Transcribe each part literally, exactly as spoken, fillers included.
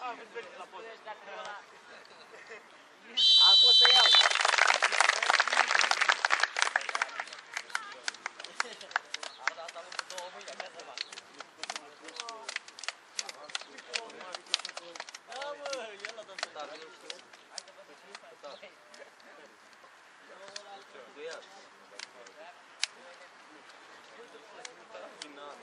Acum să iau. Am dat am cu două mâini, ca să fac. Da, mă, el l-a dat. Da, bine știu. Da. Duia. Final.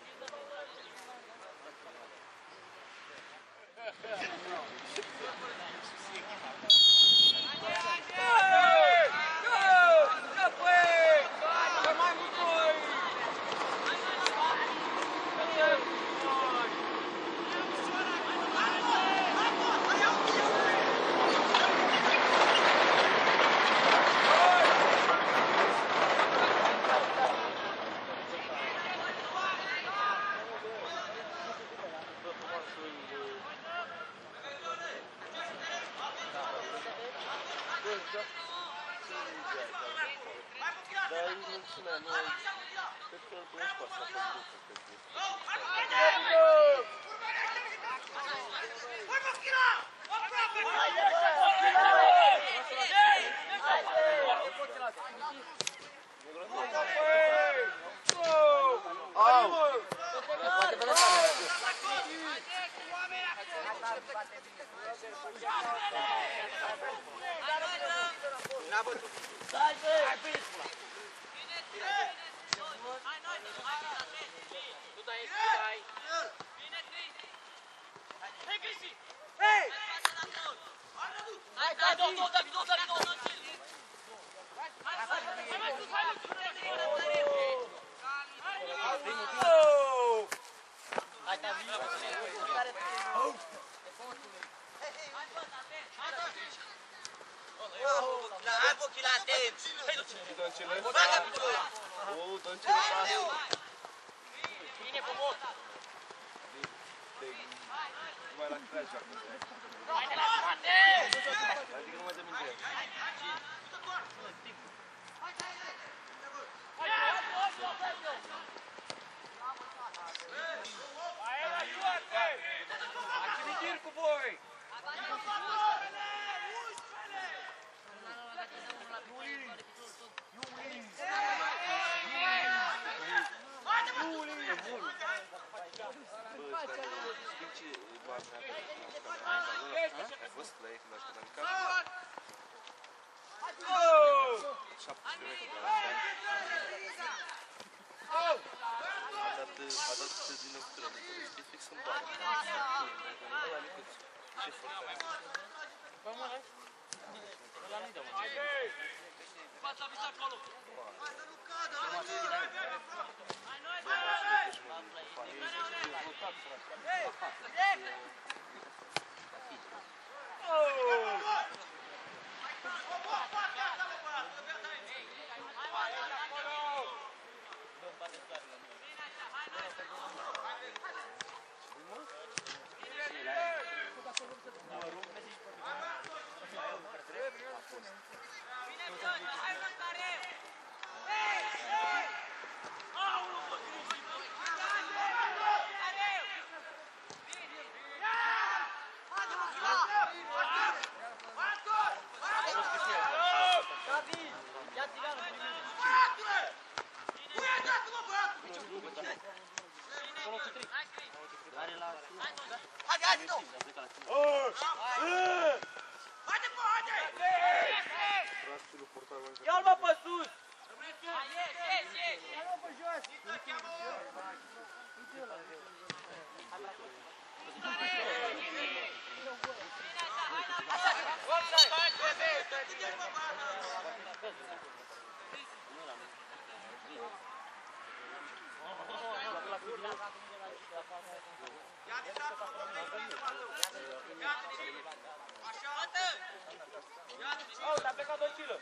Oh, t-a plecat docilă.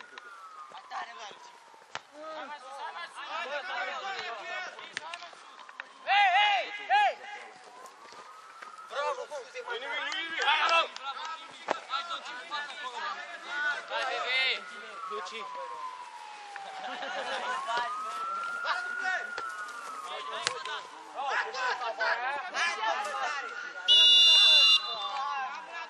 Hei, hei, hei! Bravo, bun! Nu nimic, nu nimic, hai, alo! Hai, Doci, fac acolo! Hai, bebe! Doci! Hai,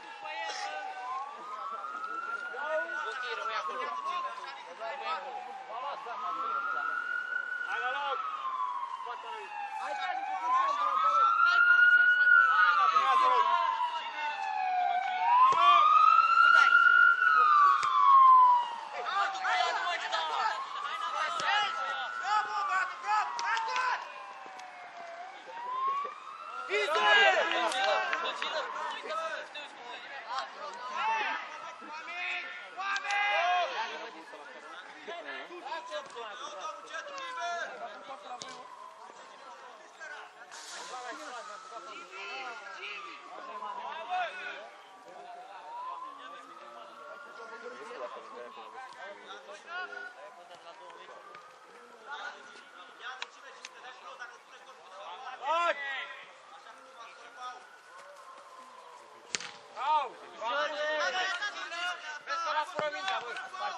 Vezi că l-a fură mingea, băi.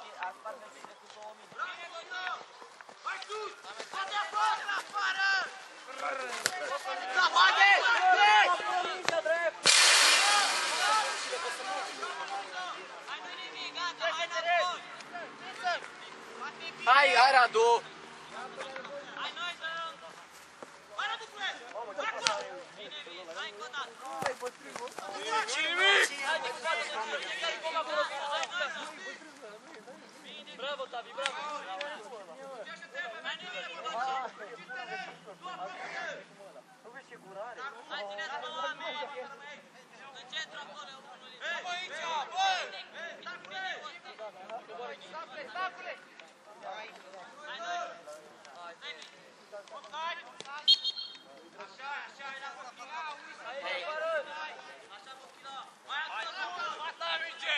Hai sus! Bate afară! Afară! Da, bate! Mingea drept! Hai, nu-i nimic, gata, hai înapoi! Hai, hai Radu! Hai noi să... Hai, Radu, frate! Hai, Bine, bine, hai încă o dată! Hai, de spate de tine, fiecare gol acolo, bine, hai, hai! Bravo, Tavi, bravo! Hai, nu-i nimic, bă! Hai, țineți-vă oameni! În centru acolo, e unul lipsit. Bă, aici, bă! Hai, noi! Stai, bine! Așa, așa, e la copila, uite! Hai, Barân! Așa, Bochila! Hai, acolo! Asta la minge!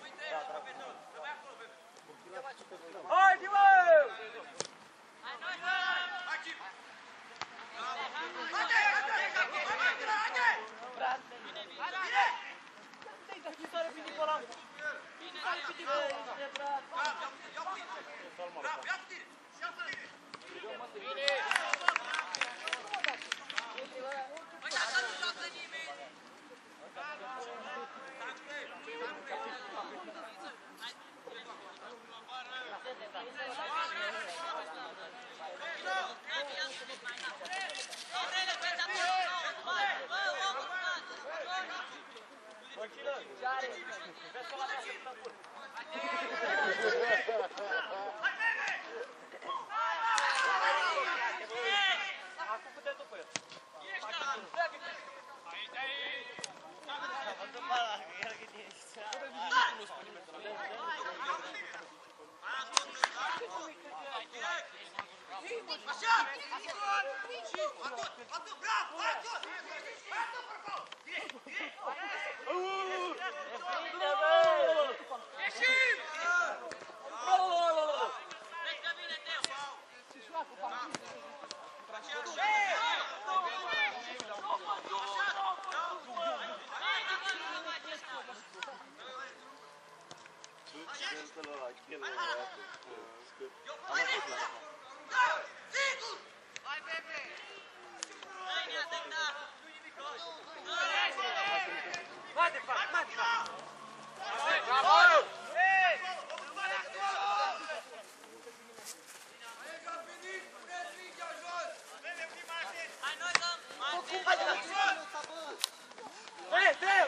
Hai, Dimă! Hai, noi, hai! Hai, Cip! Haide, haide, haide, haide! Bine, bine! Bine! Dă-i sare pe Nicola! Bine, Hai pe Nicola! Ia cu tine! Bravo, ia cu tine! Ia cu tine! Păi dacă nu joacă nimeni! Aurele, vezi acolo! Hai, bă, omul în față! Băcilă! Vezi că la mea se pun! Acum putem după el! Așa! Și atât, atât, bravo, atât! Atât, bravo! Direct, direct! Ieșim! Vezi că vine Teo! Hai, da, bă, nu mai faci asta! Hai, bebe! Hai, ne-a dăctat! Mai departe, mai departe! Bravo! Hai, noi dăm! Hai, Teo! Hai, Teo!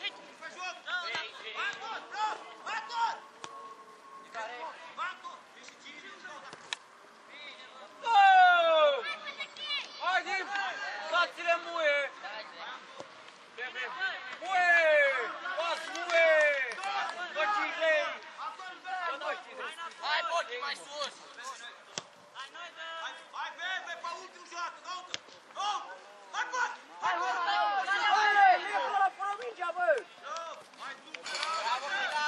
Hai, Dim! Dați-le muie! Muie! Dați muie! Băcile! Hai, Bochi, mai sus! Hai, noi dăm! Hai, bebe, pe ultimul joacă, caută! Oh! Hai, bă! Hai, hai, hai! E acolo, fără mingea, bă! Hai, tu! Bravo, Mila!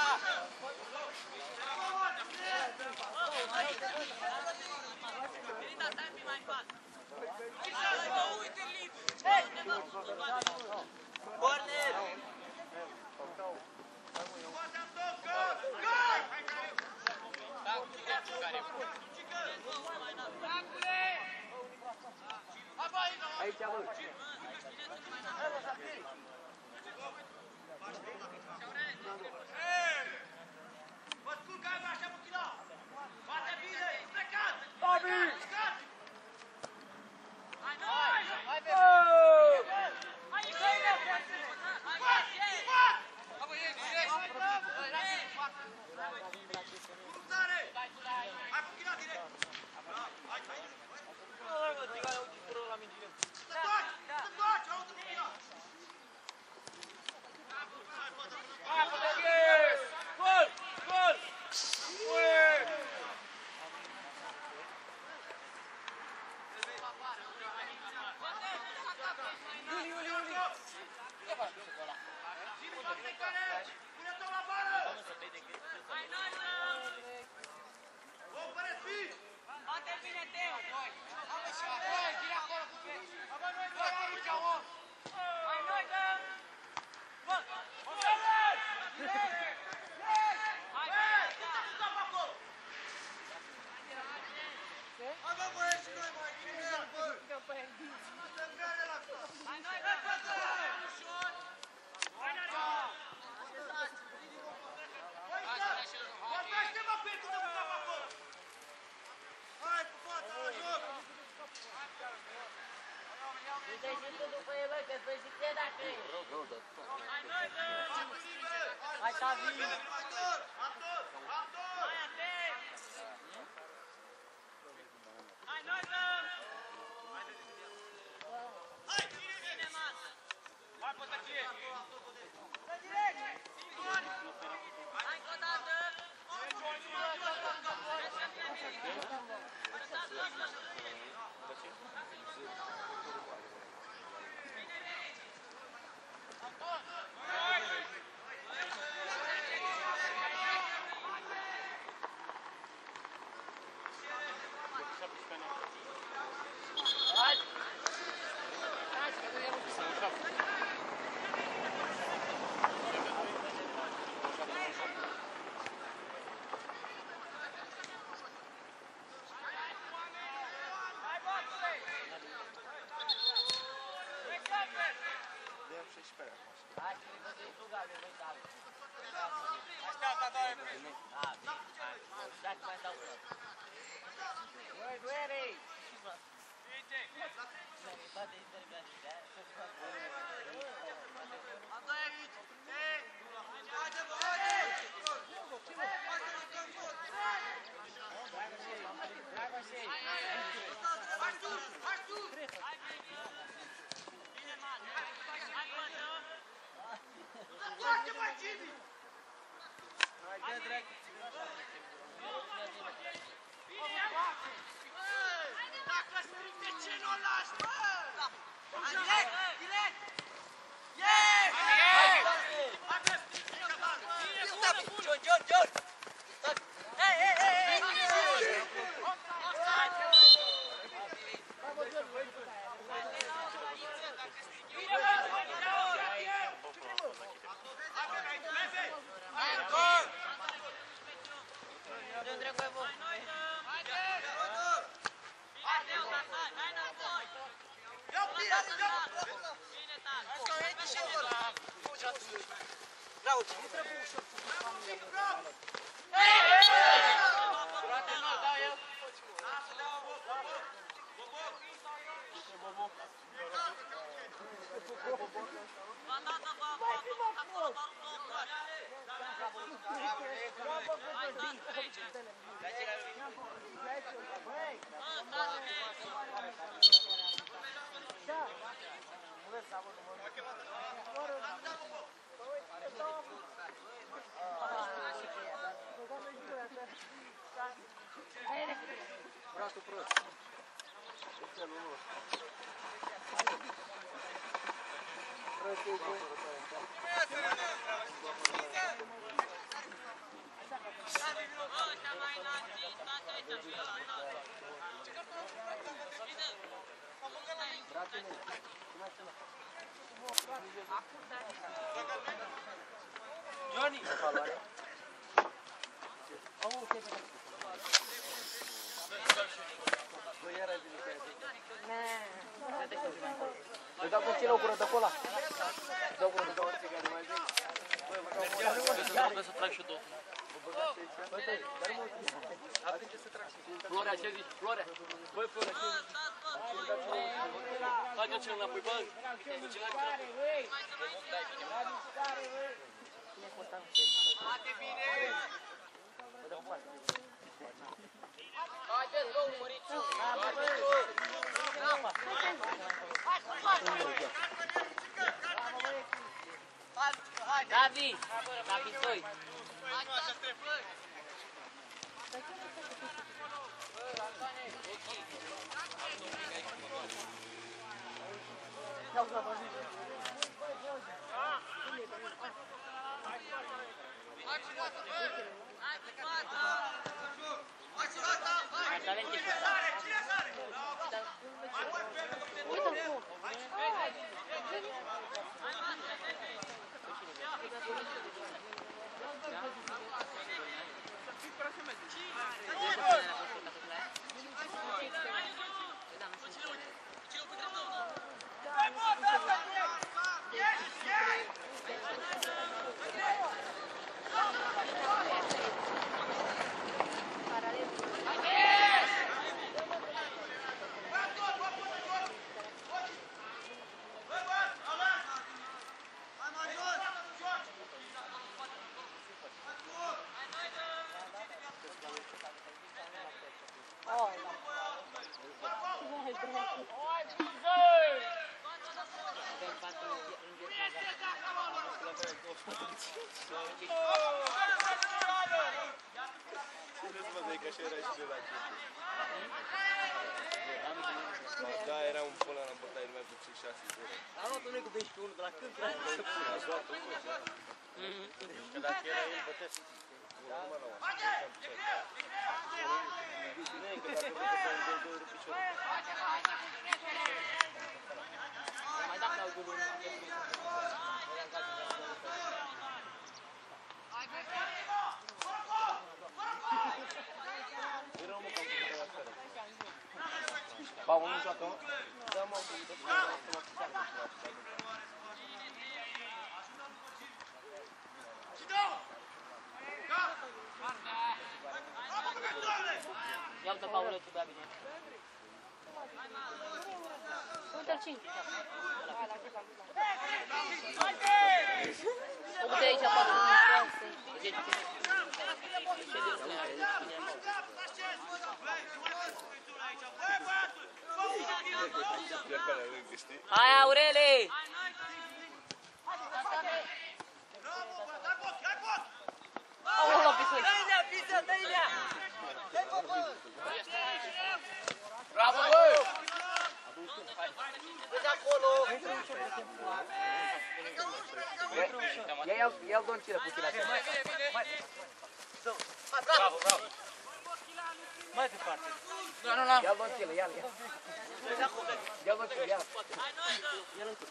Mirita, stai un pic mai în față! Hai, bă, uite liber! Unde v-am pus în față? Corner! Scoate-am tot, gol! Gol! Hai, care Aici, bă! Vă scurg că ai așa, Buchila! Bate bine! Plecat! Tavi! Plecat! Hai, noi! Hai, Bă! hai, hai! Bat! Bat! Cruzare! Hai, Buchila, direct! Hai, hai! Hai, mă, tigane, uite, fără la mingile. Să toci! Să toci! Auzi, Buchila! Hai, bă, David! Gol! Gol! Ue! Iuli, Iuli, Iuli! Zi-mi la plecare! Pune-te la bară! Hai, noi dăm! O, păreți fi! Bate bine, Teo! Hai, noi dăm! Bă! David! Artur! Artur! Artur! Hai, atent! Hai, Norman! Hai! Bine, man! Hai, Pătăcie! Hai, încă o dată! Așteaptă, doamne! Băi, duere! Andoi aici! Haide-vă, haide! Dragoșei! Hai sus! Hai sus! Hai, baby! Bine, man! Hai, bătă! Foarte mai Jimmy! Hai, direct! Dacă stric, de ce nu o lași, bă? Hai, direct! Direct! Yeah! Hai! Haide, stric, căman! John, John, John! Hey, hey, hey, hey! Offside! Bratul prost. Celul nostru. Prostul Ăștia mai nații, stați aici, fii ăla. Bratele, cum ai sunat? Johnny! Valoare? Au, ok, bine. Bă, iară bine că ai zis. Îi dau cu cele o gură de cola. Îi dau gură de două țigare mai zi. Trebuie să trag și două. Bă, stai, dar nu mă uite. Atunci să trag și Florea, ce zici? Florea? Băi, Florea, ce zici? Bagă cel înapoi, bă! Duce la înapoi. Bate bine! Haide, rău, mărițu! Davi! Davi doi! Hai, Spuneți-mă, dai, că așa era și de la început. Da, era un până la bătaie, numai cu cinci șase zero. Am luat unul cu douăsprezece unu de la când? Ați luat unul, da? Că dacă era el, bătea și numai la oameni. Nu e că dacă bătea pe un doi de picior. Mai dat la gurul. Era omul cam făcut la sferă. Ba, unul joacă, mă? Da, mă, am făcut să mă Ia-l-te, Paule, tu bea bine. Uite-l cinci. O putea aici, poate, nu știu. Ce de ăsta are? Hai, Aureli! Aolo, pisui! Dă-i-nea, piză, dă-i-nea! Bravo, bă! Vezi acolo! Ia-l, ia-l Doncilă puțin așa. Bravo, bravo! Mai departe. Nu, nu, nu. Ia-l Doncilă, ia-l, ia-l. Ia-l Doncilă, ia-l. Ia-l în tur.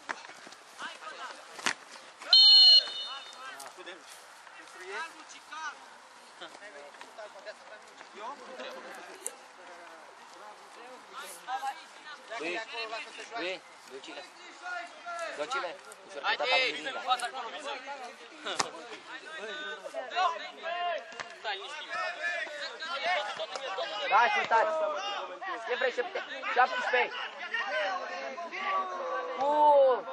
Lui, lui, Doncilă. Doncilă, ușor cu tata lui Miriga. Stai liniștit! Da, ascultați. Ce vrei, șaptesprezece? Bun!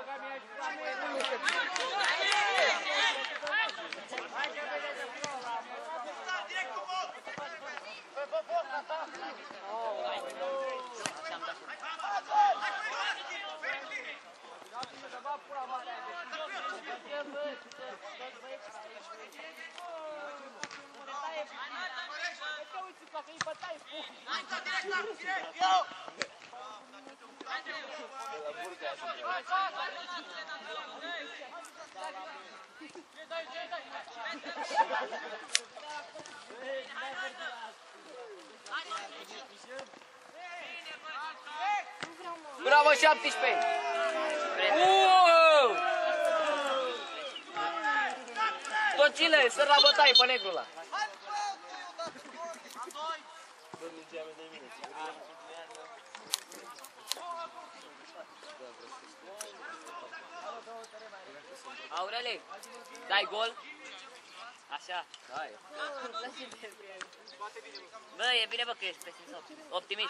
Bravo, șaptesprezece! Uuuu! Docile, să la bătaie pe negrul ăla. Aureli, dai gol? Așa. Da, e. Bă, e bine, bă, că ești pesimist, optimist.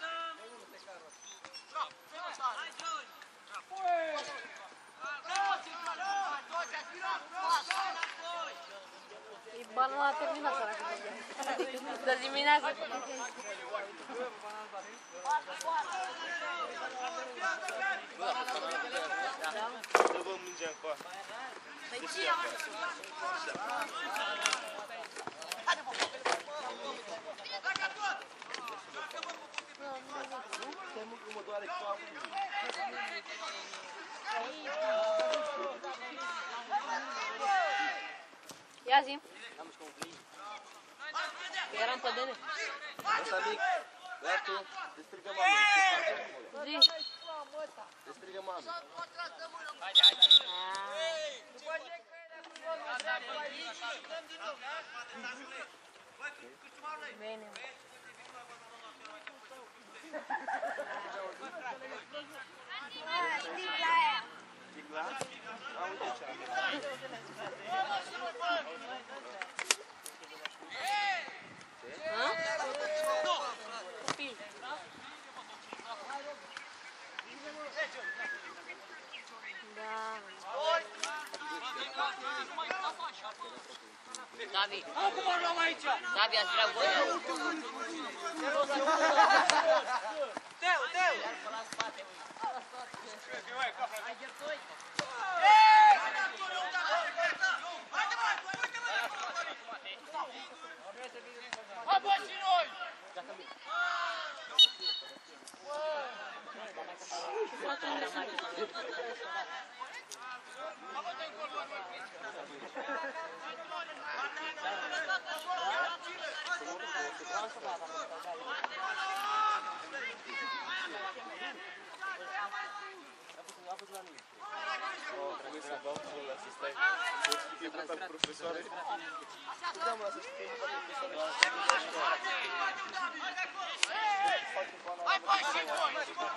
E banul a terminat săracă. De dimineață. Să vă mingea încoa. Păi ce am? Ia zi. Eram pe dene. Asta mic. Ia tu. Te strigă mami. Zi. Te strigă mami. Bine. Sticla? A, uite ce Copii. Da. Davi. Acum îl luăm aici! Davi, ați vrea gol? Teu, teu! Hai, arătat profesoare. Hai, băi, și voi!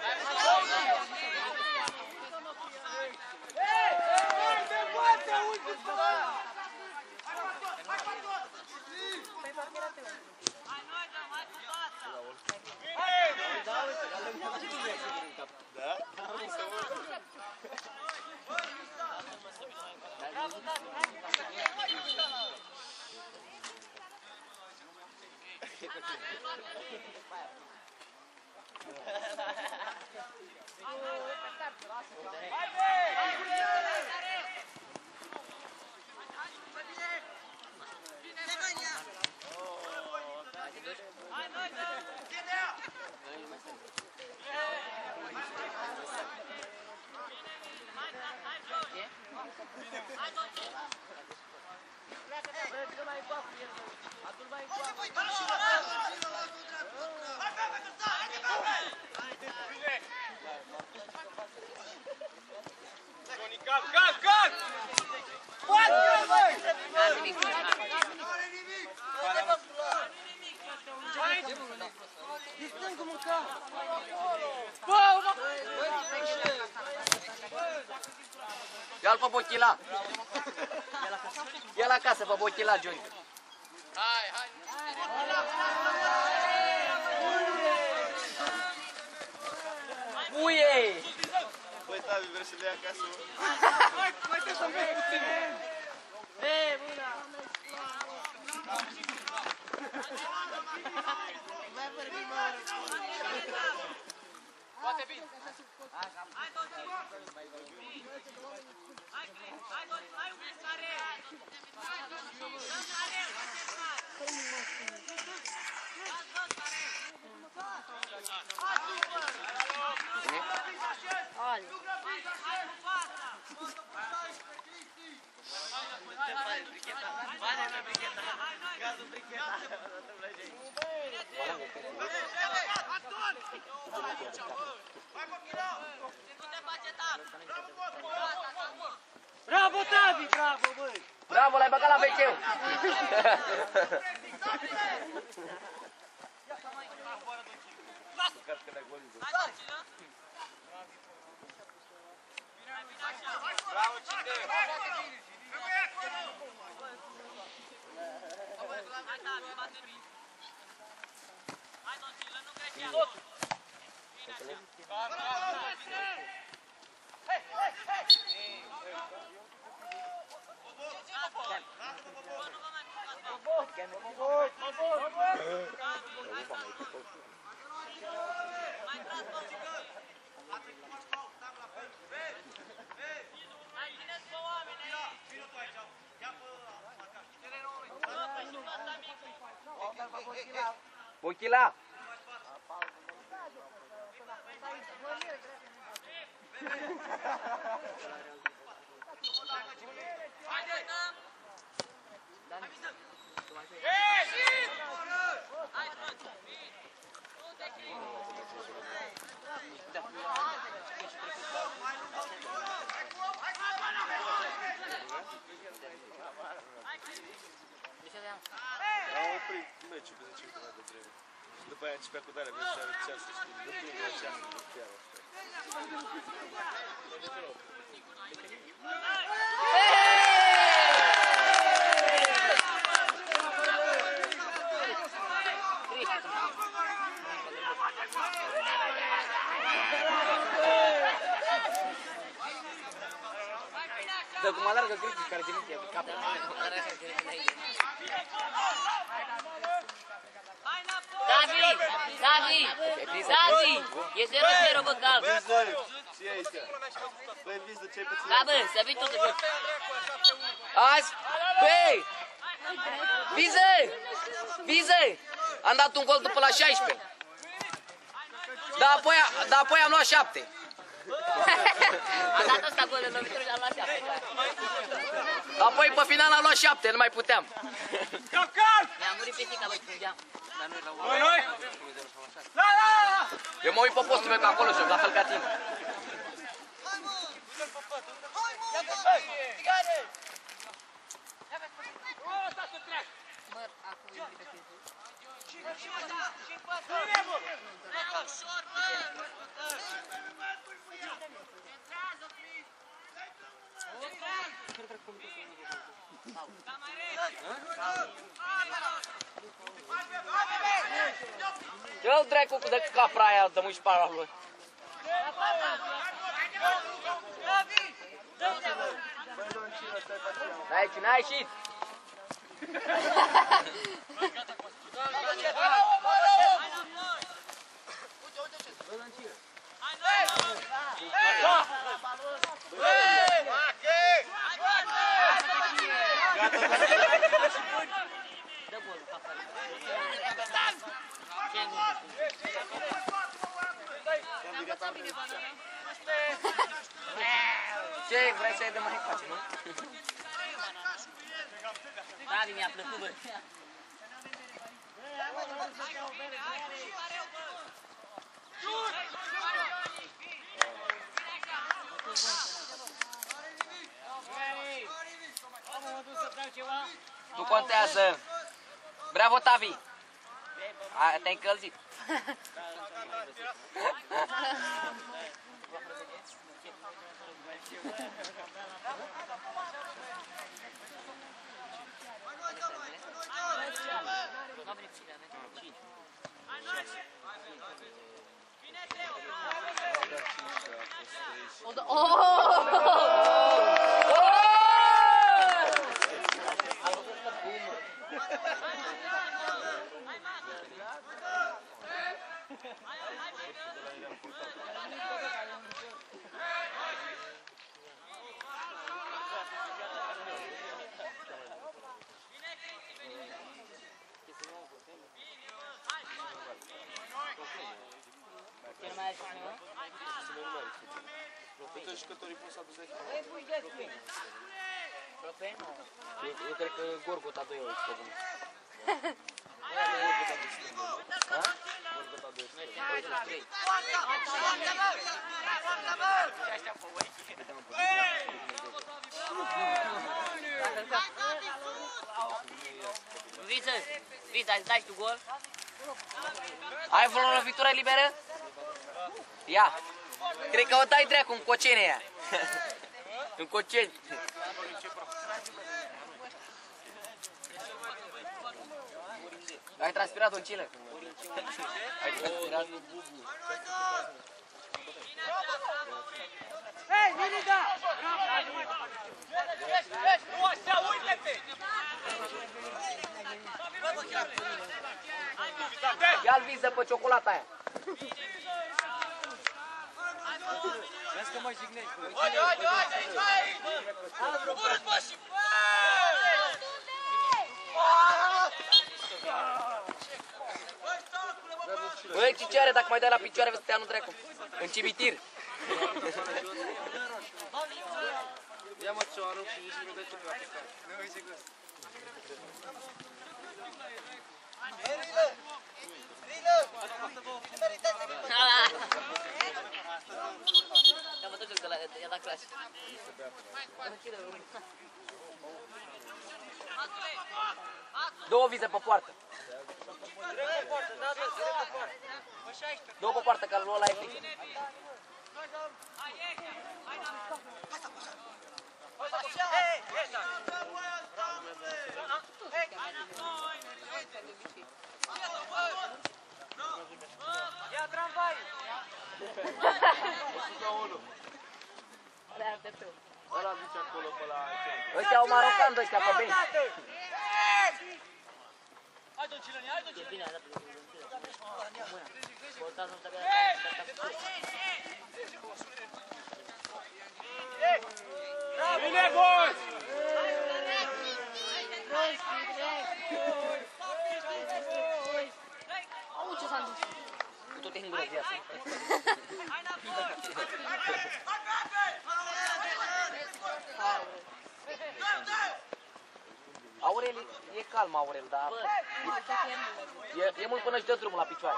Ia-l pe Bochila! Ia la casă pe Bochila, Johnny! Hai, hai! Uie! Băi, Tavi, vrei să le ia acasă, mă? Mai trebuie să mergi puțin! Hei, mâna! Poate bine! Hai, Doci! Hai, Cris! Hai, Doci! Hai, un pisare! Dă care! Bravo, Tavi! Bravo, băi! Bravo, l-ai băgat la veceu! Bravo, Cine! Hai, Tavi, bate bine! Hai, Doncilă, nu greșea! Bine așa! Hei, hei, hei! Bochila! Am oprit meciul pe zece minute de vreme. După aia începea cu tare, vezi, are ceas, știi, de plin la ceas, chiar așa. Dă cum alargă Cristi, care ține pe cap. Davi! Davi! Davi! E zero zero, bă, cal! Viză! Ce e aici? Băi, Viză, ce-ai pe Da, bă, să vii tu să joci. Azi! Băi! Viză! Viză! Am dat un gol după la șaisprezece. Dar apoi, dar apoi am luat șapte. A dat ăsta gol de lovitură și am luat șapte. Apoi pe final am luat șapte, nu mai puteam. Mi-a murit pisica, bă, plângeam. Noi, noi! La, la, la! Eu mă uit pe postul meu, că acolo joc, la fel ca tine. Hai, mă! Tigare! Dă-l dracu cu de capra aia, dă-mă și para lui. N-ai ieșit, n-ai ieșit! Ce vrei să iei de mai face, nu? Davi, mi-a plăcut, bă. Nu contează. Bravo, Tavi. Te-ai încălzit. Ce nu mai ai cineva? Toți jucătorii pot să aducă aici. Profen? Eu, eu cred că Gorgota doi euro este bun. Ha? Gorgota doi. Viță, Viță, ai dai și tu gol? Ai vreo lovitură liberă? Ia! Cred că o dai dracu în cocene aia. În coceni. Ai transpirat, Dolcilă? Ai transpirat? Hei, Nirida! Nu așa, uite-te! Ia-l viză pe ciocolata aia. Vezi că mă jignești, bă. Haide, haide, haide, aici, aici! Urât, bă, și... Băi, Cicioare, dacă mai dai la picioare, vezi să te ia nu dracu. În cimitir. Ia mă ce-o arunc și nici nu mi-o dă ce pe aplicare. Nu uite gust. Rilă! Rilă! Am văzut că i-a dat clasă. Două vize pe poartă. Două pe poartă, că l-o ăla e frică. Ia tramvai! Ăla duce acolo pe la centru. Ăștia au marocan de ăștia pe bench. Hai, Dolcilă, hai, Dolcilă! E bine, a dat pe Mâna. Portați nu trebuie să Bine, boys! Au, ce s-a întâmplat? Cu tot e în gură viața. Aurel, e calm Aurel, dar e, e mult până își dă drumul la picioare.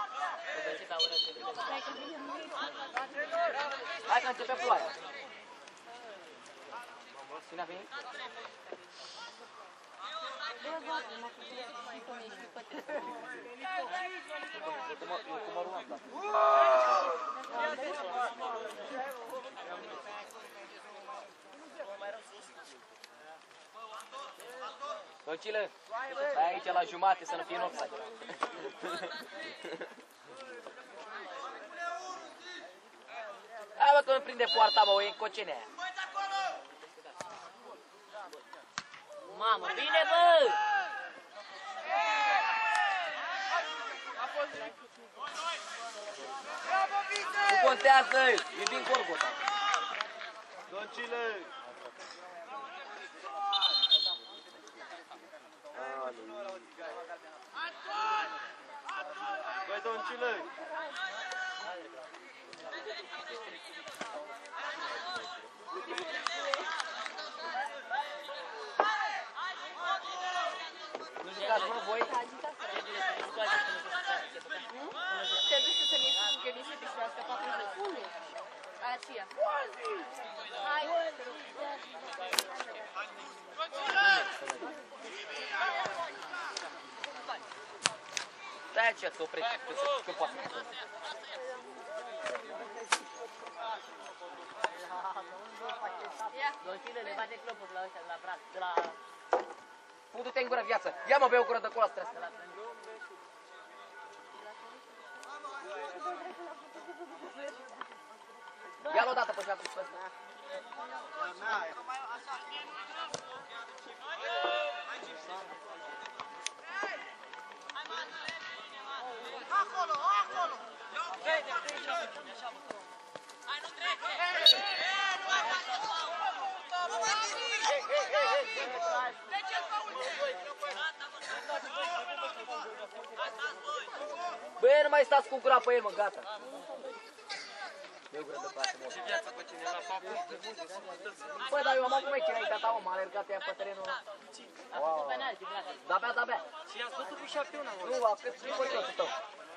Hai că începe ploaia. Cine a venit? Eu cu mă- eu cu mărul am dat. Docile, stai aici la jumate să nu fie în offside. Hai bă că nu prinde poarta, bă, o e în cocenea aia. Mamă, bine, bă! Nu contează, e din Gorgota. Doncile! Băi, Doncile! Nu jucați, mă, voi? Te duci tu să ne ieși că nici te știa scăpat în jos. Unde? Aceea. Hai. Stai aceea, să oprești, că poate. Doncile, le bate clopul la ăștia de la braț, de la... Putu-te în gură viață. Ia mă, bea o gură de cola stresă. Ia-l odată pe șapte pe ăsta. Acolo, acolo! Hai, nu trece! Băi, nu mai stați cu gura pe el, mă, gata. Eu gură de clasă, mă. Băi, dar eu am avut meci înaintea ta, mă, m-a alergat ea pe terenul ăla. Wow. Da, bea, da, bea. Și i-am scos cu șapte una, mă. Nu, a cât și păcătul tău.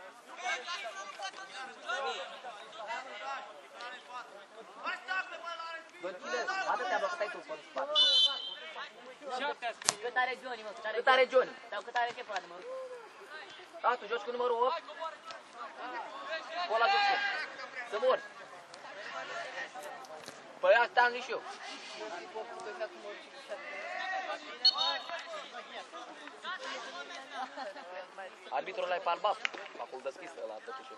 Doncile, atâtea bă, cât ai tu pe spate. Șapte a scris. Cât are Johnny, mă, cât are Cât are Johnny? Sau cât are cheful ăla de mă. Da, tu joci cu numărul opt? Cu ăla joc și eu. Să mor. Păi asta am zis și eu. Arbitrul ăla e pe albastru. Acolo deschis ăla, tătușul.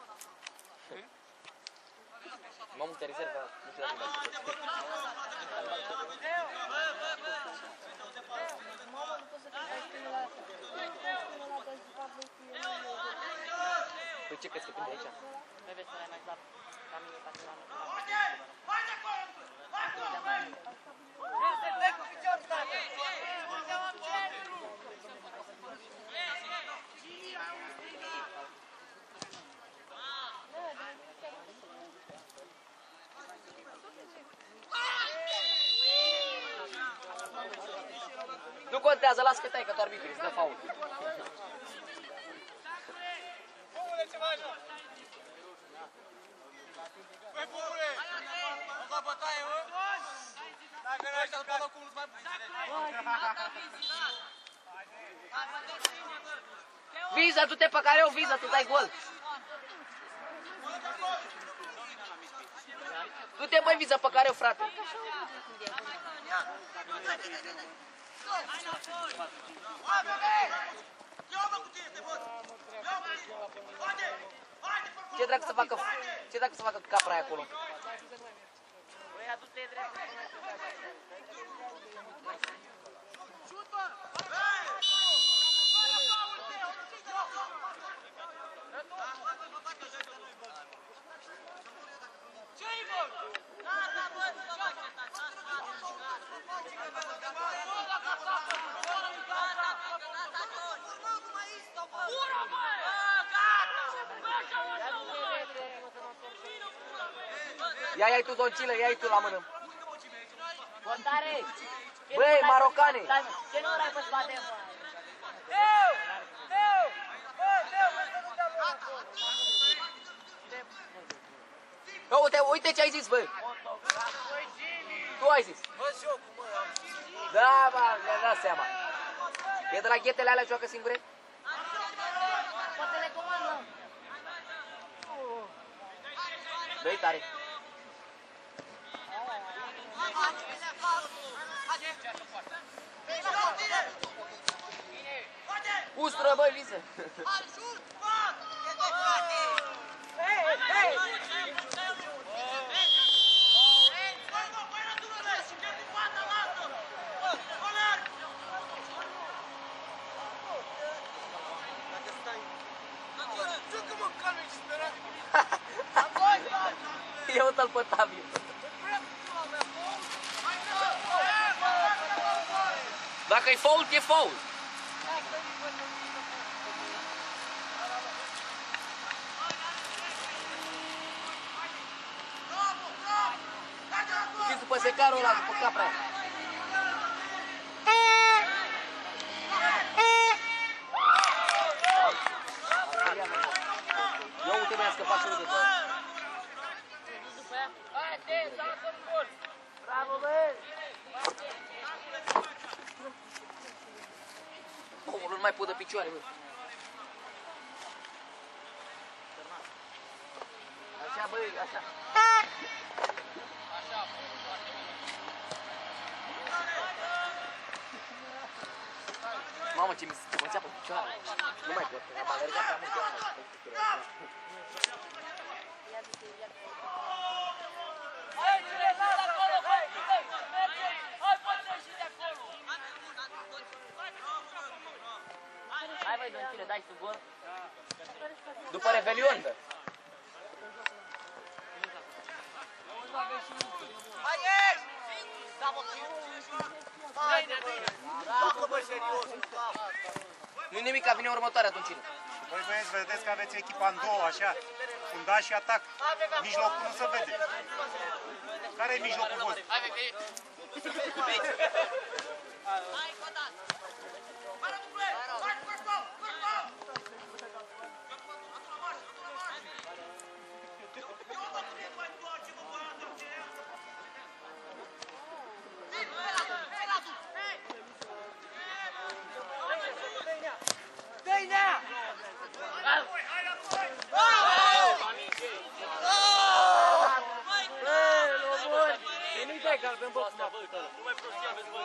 M-am multe rezervă, nu știu dacă e. Păi ce crezi că prinde aici? Mai vezi să l-ai mai dat la mine, ca să l-am. Haide acolo! Nu contează, las că tai că tu arbitru, îți dă faul. Băi, bubule! O să bătaie, mă! Dacă n-ai stat pe locul, nu-ți mai pui. Viză, du-te pe care o viză, tu dai gol. Du-te, băi, viză pe care o, frate. Hai, bebe! Ia-mă cu tine, te văd! Ia-mă cu tine! Haide! Haide, fă Ce dracu să facă, ce dracu să facă capra aia acolo? Băi, adu-te drept. Șută! Ce-i, bă? Gata, bă, nu vă mai certați, Ia-i tu, Doncilă, ia-i tu la mână. Portare! Băi, marocane! Ce nu ăla pe spate? Eu! Eu! Bă, eu, vezi să nu te-am luat. Uite, uite ce ai zis, bă! Tu ai zis. Bă, jocul, mă, am Da, bă, mi-am dat seama. E de la ghetele alea joacă singure? Poate le comandăm. Dă-i tare. Haide! Haide! Pustră, băi, Viză. Ajut! Fac! E de frate! Hei, hei! Ia uite-l pe Taviu. Dacă e foul, e foul. Și după secarul ăla, după capra aia. Ia uite, mi-a scăpat și uite. Bravo, băi! Oh, nu mai pot de picioare, băi. Așa, băi, așa. Mamă, ce mi se înțeapă picioare. Nu mai pot, am alergat prea mult. Hai, cineva de acolo, hai, merge! Hai, poți să ieși de acolo! Hai băi, Dăncile, dai sub gol. După Revelion, dă. Hai, ieși! Da, mă, hai, dacă bă, serios, Nu-i nimic, că vine următoarea atunci. Băi băieți, vedeți că aveți echipa în două, așa, fundaș și atac. Mijlocul nu se vede. Care e mijlocul vostru? Hai, vei, hai, codat! Hai, răbule! Hai, corpo! Corpo! Eu mă trebuie mai întoarce, mă, băiatul aceea! Hei, hei, Radu! Hei! Dăinea! Nu mai prostia, aveți voi.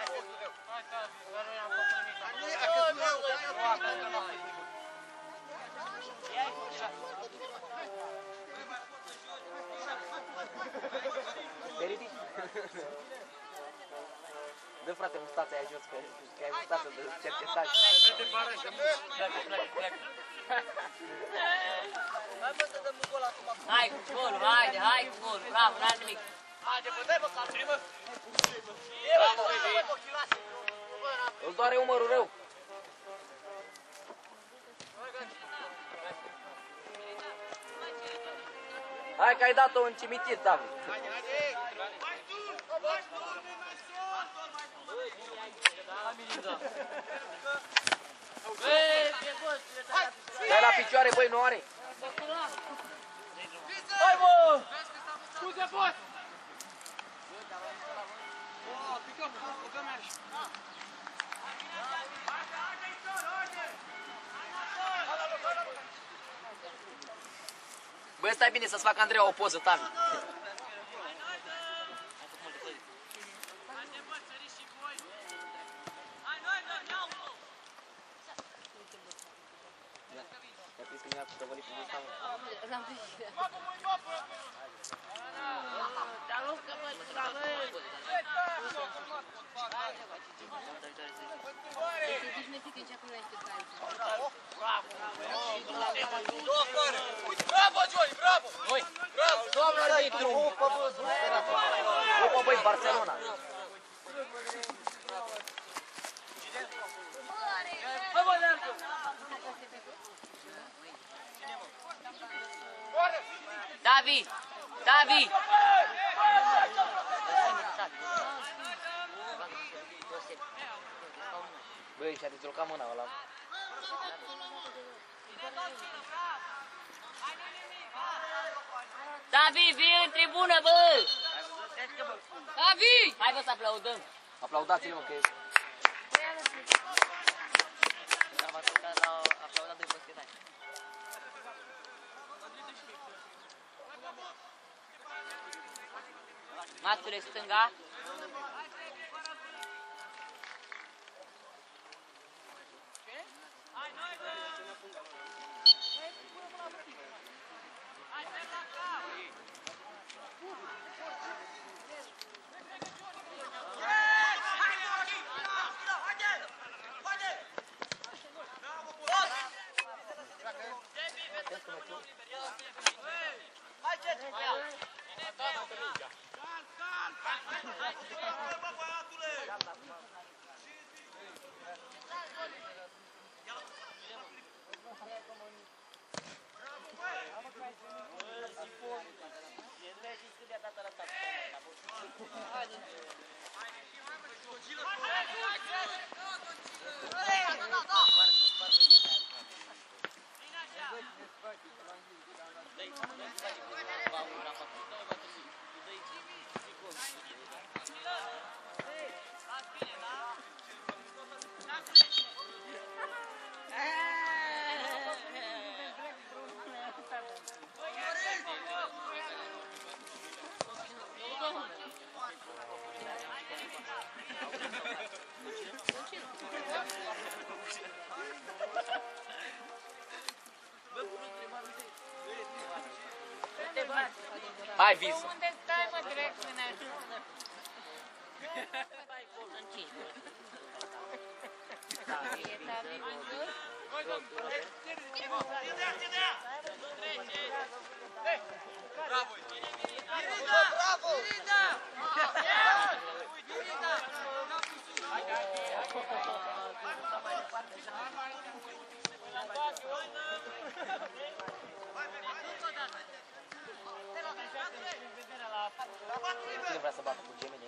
Te ridici? Dă, frate, mustața aia jos, că ai mustață de cercetaj. Vede bara și pleacă, pleacă, pleacă. Hai, bă, să dăm un gol acum. Hai cu gol, haide, hai cu gol, bravo, n-ai nimic. Haide, bă, dai, bă, ca primă. Bravo, Bă, băi. bă, chilați. Îți doare umărul rău. Hai că ai dat-o în cimitir, Tavi. Haide, haide. Mai dur, mai dur, mai sus. Dai la picioare, băi, nu are. Hai, mă! Scuze, poți! Băi, stai bine să-ți fac Andreea o poză, Tavi. Ia prins că mi-a prăvălit pe busta, mă. L-am văzut. Este difnetic în ce privește calciul. Bravo, Johnny, bravo! Noi! Doamne arbitru! Opa, băi, Barcelona! Hai, bă, leargă! Davi! Davi! Băi, și-a dezlocat mâna ăla. Davi, vii în tribună, bă! Davi! Hai bă să aplaudăm! Aplaudați-l, mă, că e... Am aplaudat doi baschetari. Maxule, stânga. Hai, Viz. Unde stai, mă, drept, în așa? În cinci. E Tavi Vândur? Bravo! Irida! Bravo! Irida! Irida! Cine vrea să bată cu gemene?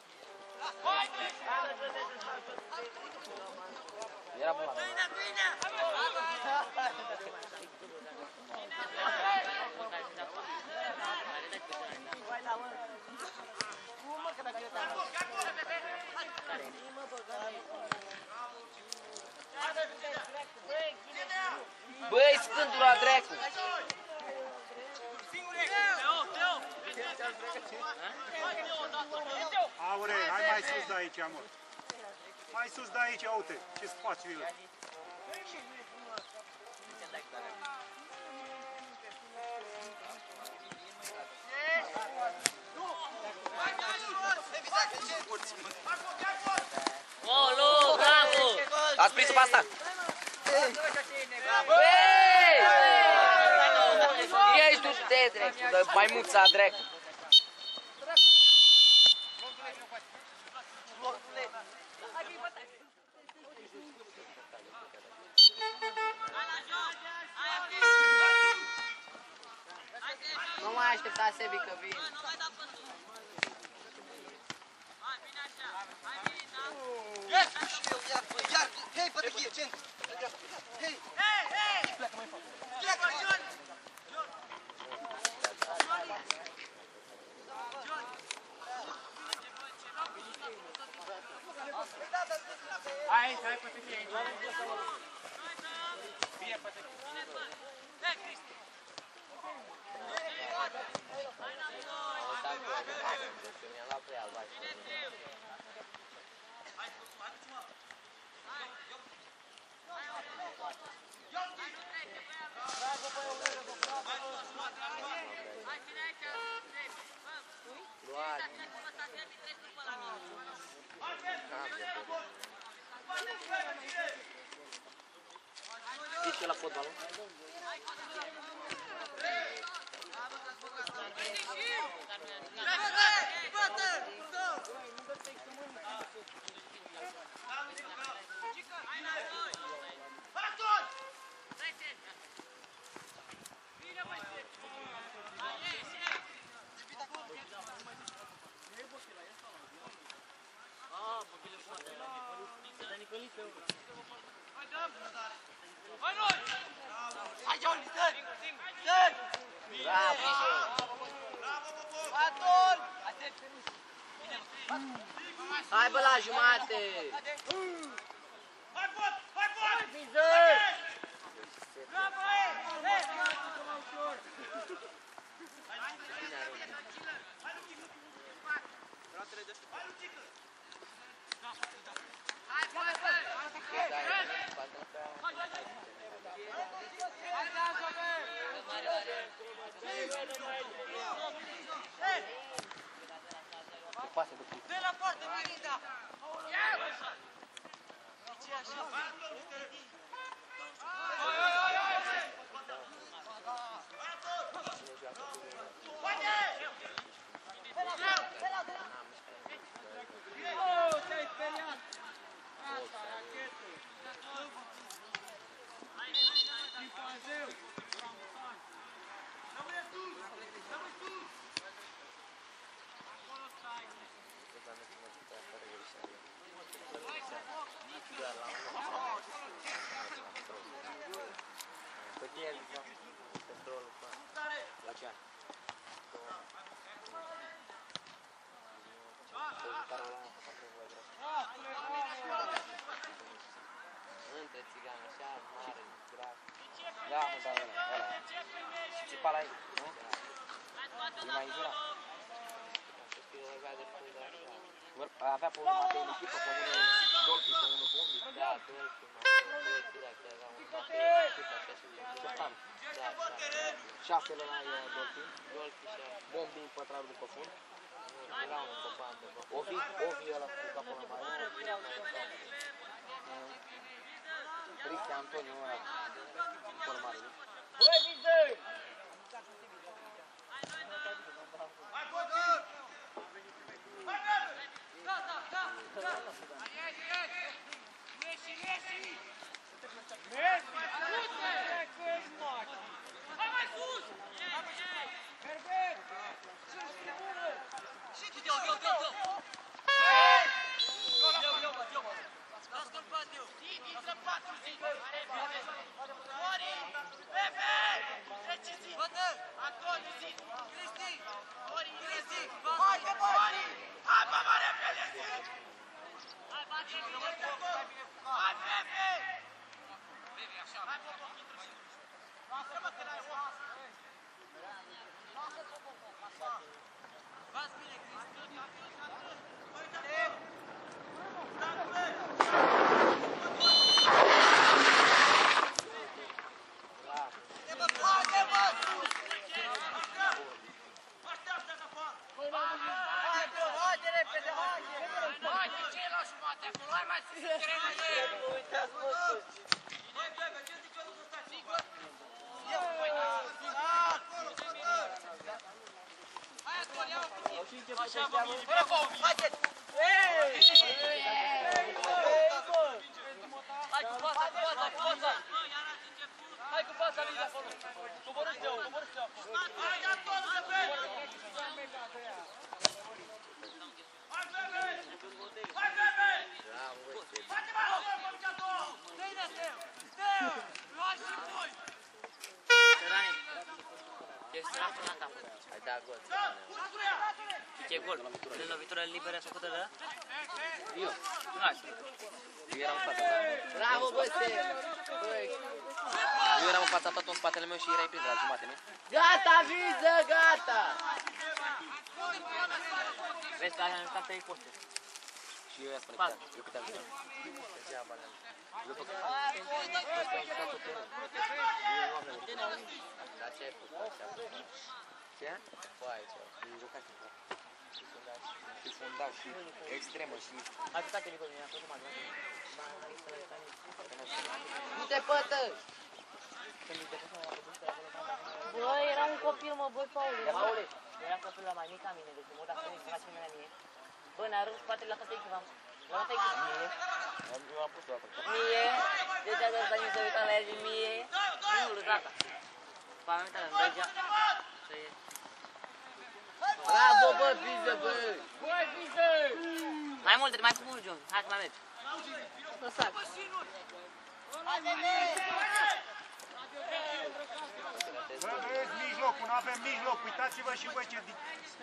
Era bun la mine. Băi, scândura dracu! Aure, hai mai sus de aici, mă. Mai sus de aici, uite, ce spațiu e. Olo, bravo! Ați prins-o pe asta? Băi! Ești tu de dracu, de maimuța dracu. Nu mai aștepta Sebi că vin. Hei, pătăchie, centru! Hei! Hei, hei! Pleacă mai fac! Pleacă mai fac! Hai, hai, pătăchie aici. Bine, pătăchie. Hai, Cristi! Zici la fotbalul? Hai, John, dă-l! Dă-l! Bravo! Atul! Hai bă la jumate! Hai, pot! Hai, pot! Viză! Bravo, hei! Hei! Hai, Între țigani, așa, mare, grav. Da, mă, da, ăla, ăla. Și țipa la ei, nu? E mai zărat. Avea pe unul Matei în echipă, pe unul Dolfi, pe unul Bombi. Da, Dolfi, Matei, direct, avea un Matei în echipă, așa și Șeftan. Da, șasele la Dolfi. Dolfi și Bombi în pătrarul după fund. Era unul pe bandă. Ovi, Ovi ăla cu capul la mai Cristian Antoniu ăla cu mare. Băi, Vizei! Ce gol? De lovitură liberă făcută de? Eu. Eu eram în fața ta. Bravo, bă, băi. Eu eram în fața ta, tu în spatele meu și erai prins la jumate, nu? Gata, Viză, gata! Vezi că aia am stat trei poste. Și eu i-a spune câte am. Eu câte am jucat. Degeaba le-am. Eu pe câte am jucat tot timpul. Eu nu am nevoie. Dar ce ai făcut așa? Ce? Foaie, ce? Eu jucat și fac. Și fundaș, și extremă, și... Hai putea că Nico, mi-a făcut mai mult. Nu te pătă! Bă, era un copil, mă, băi, Paule. Paule, era copil la mai mic ca mine, deci mă dacă nu-i să faci mine la mine. Bă, ne-a râs spatele la toată echipa. La toată echipa. Mie? Eu am pus la toată. Mie? Deci a dat să se uita la el și mie? Nu, râzata. Pa, am uitat, îmi dăgea. Să ies. Bravo, bă, Viză, bă! Bă, Viză! Mai multe, mai cu mult, John. Hai să mai mergi. Lăsați. Bă, vezi mijlocul, nu avem mijloc. Uitați-vă și voi ce...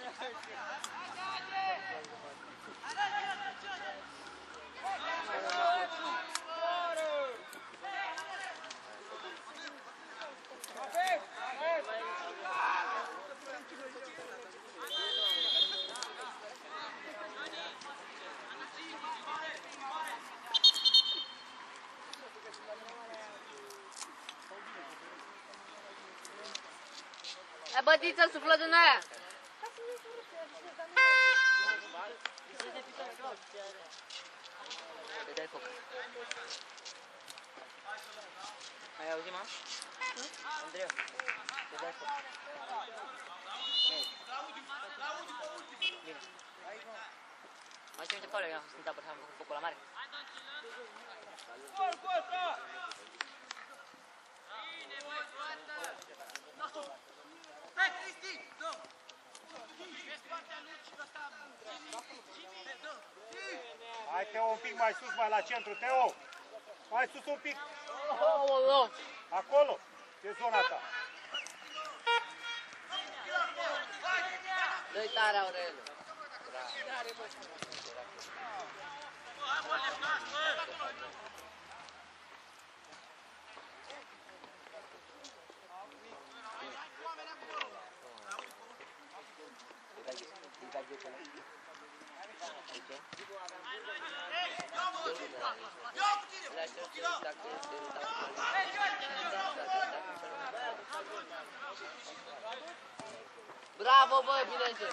Hai, bătiță, suflă din aia! Te dai foc. Ai auzit, mă? Andreu, te dai foc. Bine. Mai știu niște faule, că am fost în tabără și am făcut focul la mare. Hai, Cristi! Dă! Hai, Teo, un pic mai sus, mai la centru, Teo! Mai sus un pic! Acolo! E zona ta! Dă-i tare, Aurel. Bravo, bă, bine încet.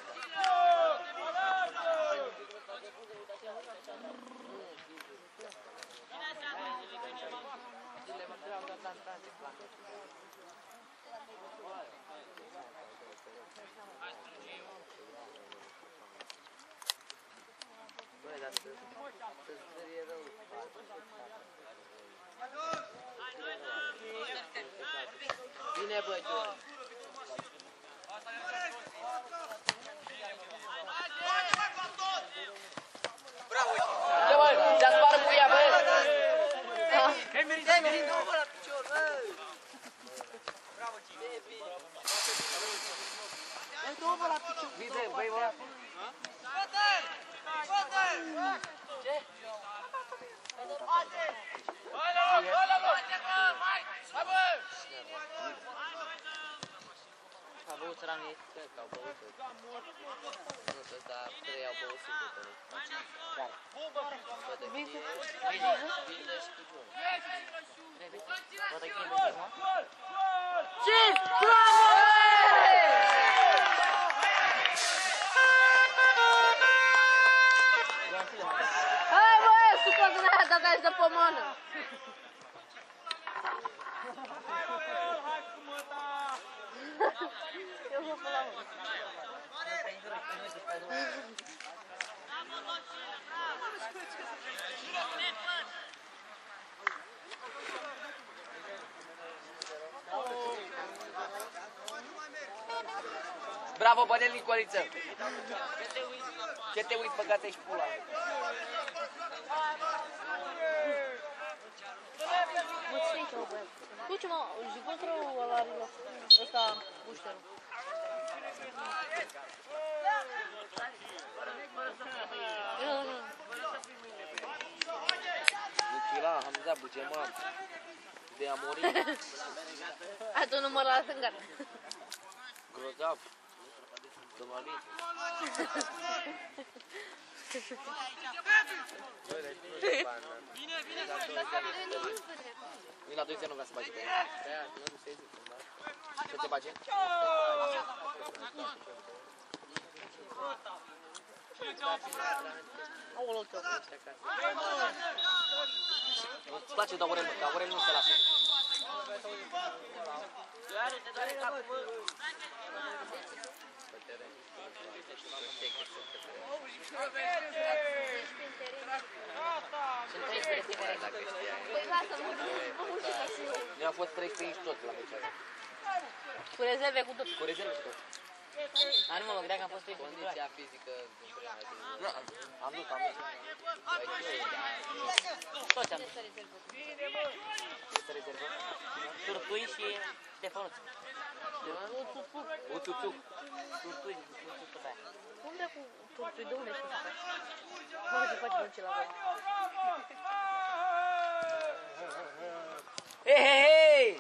Băi, dar să-ți zărie rău. Bine, bă, George. Ce, bă, ți-a spară cu ea, bă? Emery, Emery, nu mă la picior, bă! Bravo, Gine! Băi, nu mă la picior! Vide, băi, mă! Scoate! Scoate! Ce? Haide! Haide, haide, bă! Hai, hai, bă! A băut țăran ei? Cred că au băut. Nu știu, dar trei au băut sigur. Care? Vide, vide și cu John. Poate că e băut, mă? Ce? Bravo! Hai, bă, supă din aia, dacă ești de pomană. Eu vă pula, mă. Bravo, bănel Nicoliță! Ce te uiți, băgați aici pula? Mă, ce aici, mă, băiat? Uite, mă, zic contra ăla, ăsta, pușterul. Lucila, Hamza, Bugeman. De a muri. Hai, tu număr la stânga. Grozav. Domalit. Bine, bine! Vin la doi zero, nu vrea să bage pe ea. Ce te bage? Aoleu, tău. Îți place, dar Aurel, că Aurel nu se lasă. Te doare capul, bă. Sunt trei spre care dacă știa. Păi lasă, mă urci ca și eu. Ne-au fost trei prinși tot la meciul ăla. Cu rezerve, cu tot. Cu rezerve și tot. Dar nu mă, mă gândeam că am fost trei spre Condiția fizică din prima zi. Nu, am dus, am dus. Toți am dus. Este rezervă? Turtui și Ștefănuț. Uțuțuc. Turtui, Turtui tot aia. Unde cu turtui? De unde știu să faci? Unde se face muncii la voi? Hei, hei, hei!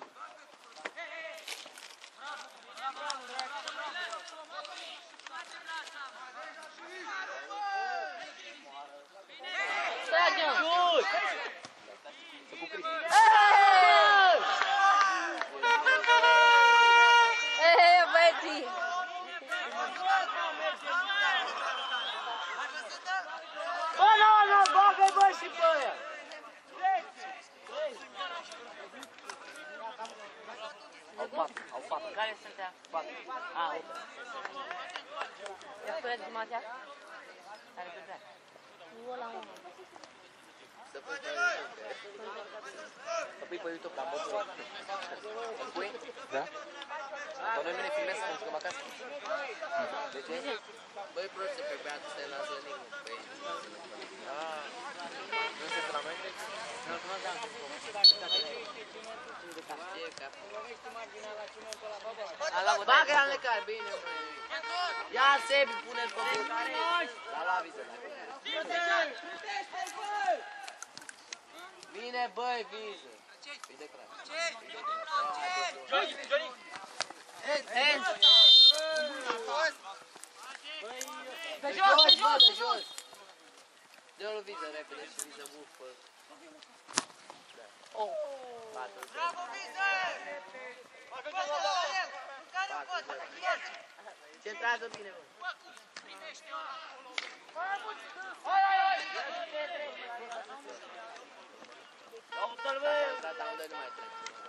Trage-o! Să cu Cristi. Hei, băieții! Bă, nu, nu, bagă-i bă și bă! Au patru, au patru. Care sunt ea? Patru. A, opt. Ia spune Matea. Care pe ea? Nu ăla unul. Să pui pe YouTube. Să pui pe YouTube la bătut. Îl pui? Da? Dar noi nu ne filmez să ne jucăm acasă. De ce? Băi, proste, pe băiatul să-i lasă nimeni. Băi, nu se la noi? Nu, nu am cum. Bagă-l în lecar, bine, măi. Ia Sebi, pune-l pe bun. La la viză, dacă bine, băi, viză. Viză crac. Johnny, Johnny! Hands! Pe jos, pe jos, pe jos! Dă-l viză repede și viză bufă. Oh. Bravo, Viză! Centrează bine, mă. Luptă-l, bă! Da, da, unde nu mai trece.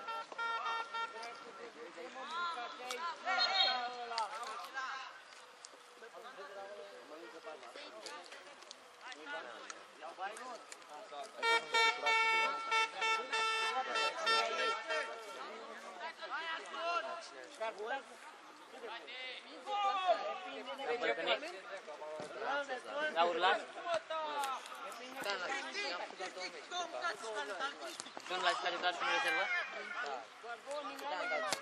L-a urlat? Da, la am făcut două meci. Tu nu l-ai jucat în rezervă? Da, da, da.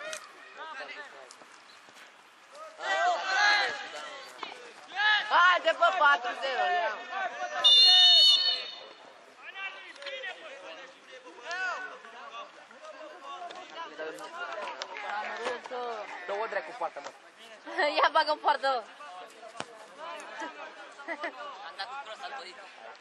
Haide, bă, patru zero, ia. Dă-o dracu poartă, mă. Ia bagă în poartă. Am dat un prost al Torico.